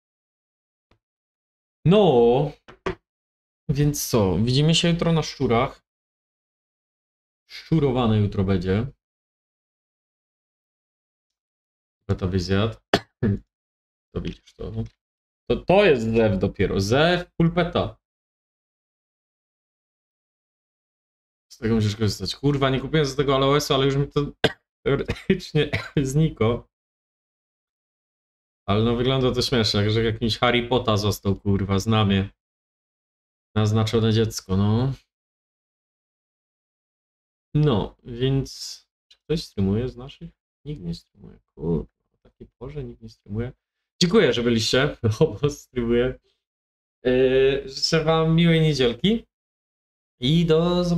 No. Więc co? Widzimy się jutro na szczurach. Szczurowane jutro będzie. To byś zjadł. To widzisz to. To jest zew dopiero. Zew pulpeta. Z tego musisz korzystać. Kurwa, nie kupiłem z tego aloesu, ale już mi to teoretycznie znikło. Ale no wygląda to śmiesznie, jak że jakimś Harry Potter został, kurwa, znamie. Naznaczone dziecko, no. No, więc... Czy ktoś streamuje z naszych? Nikt nie streamuje. Kurwa, o takiej porze nikt nie streamuje. Dziękuję, że byliście. No, streamuję. Życzę wam miłej niedzielki. I do zobaczenia.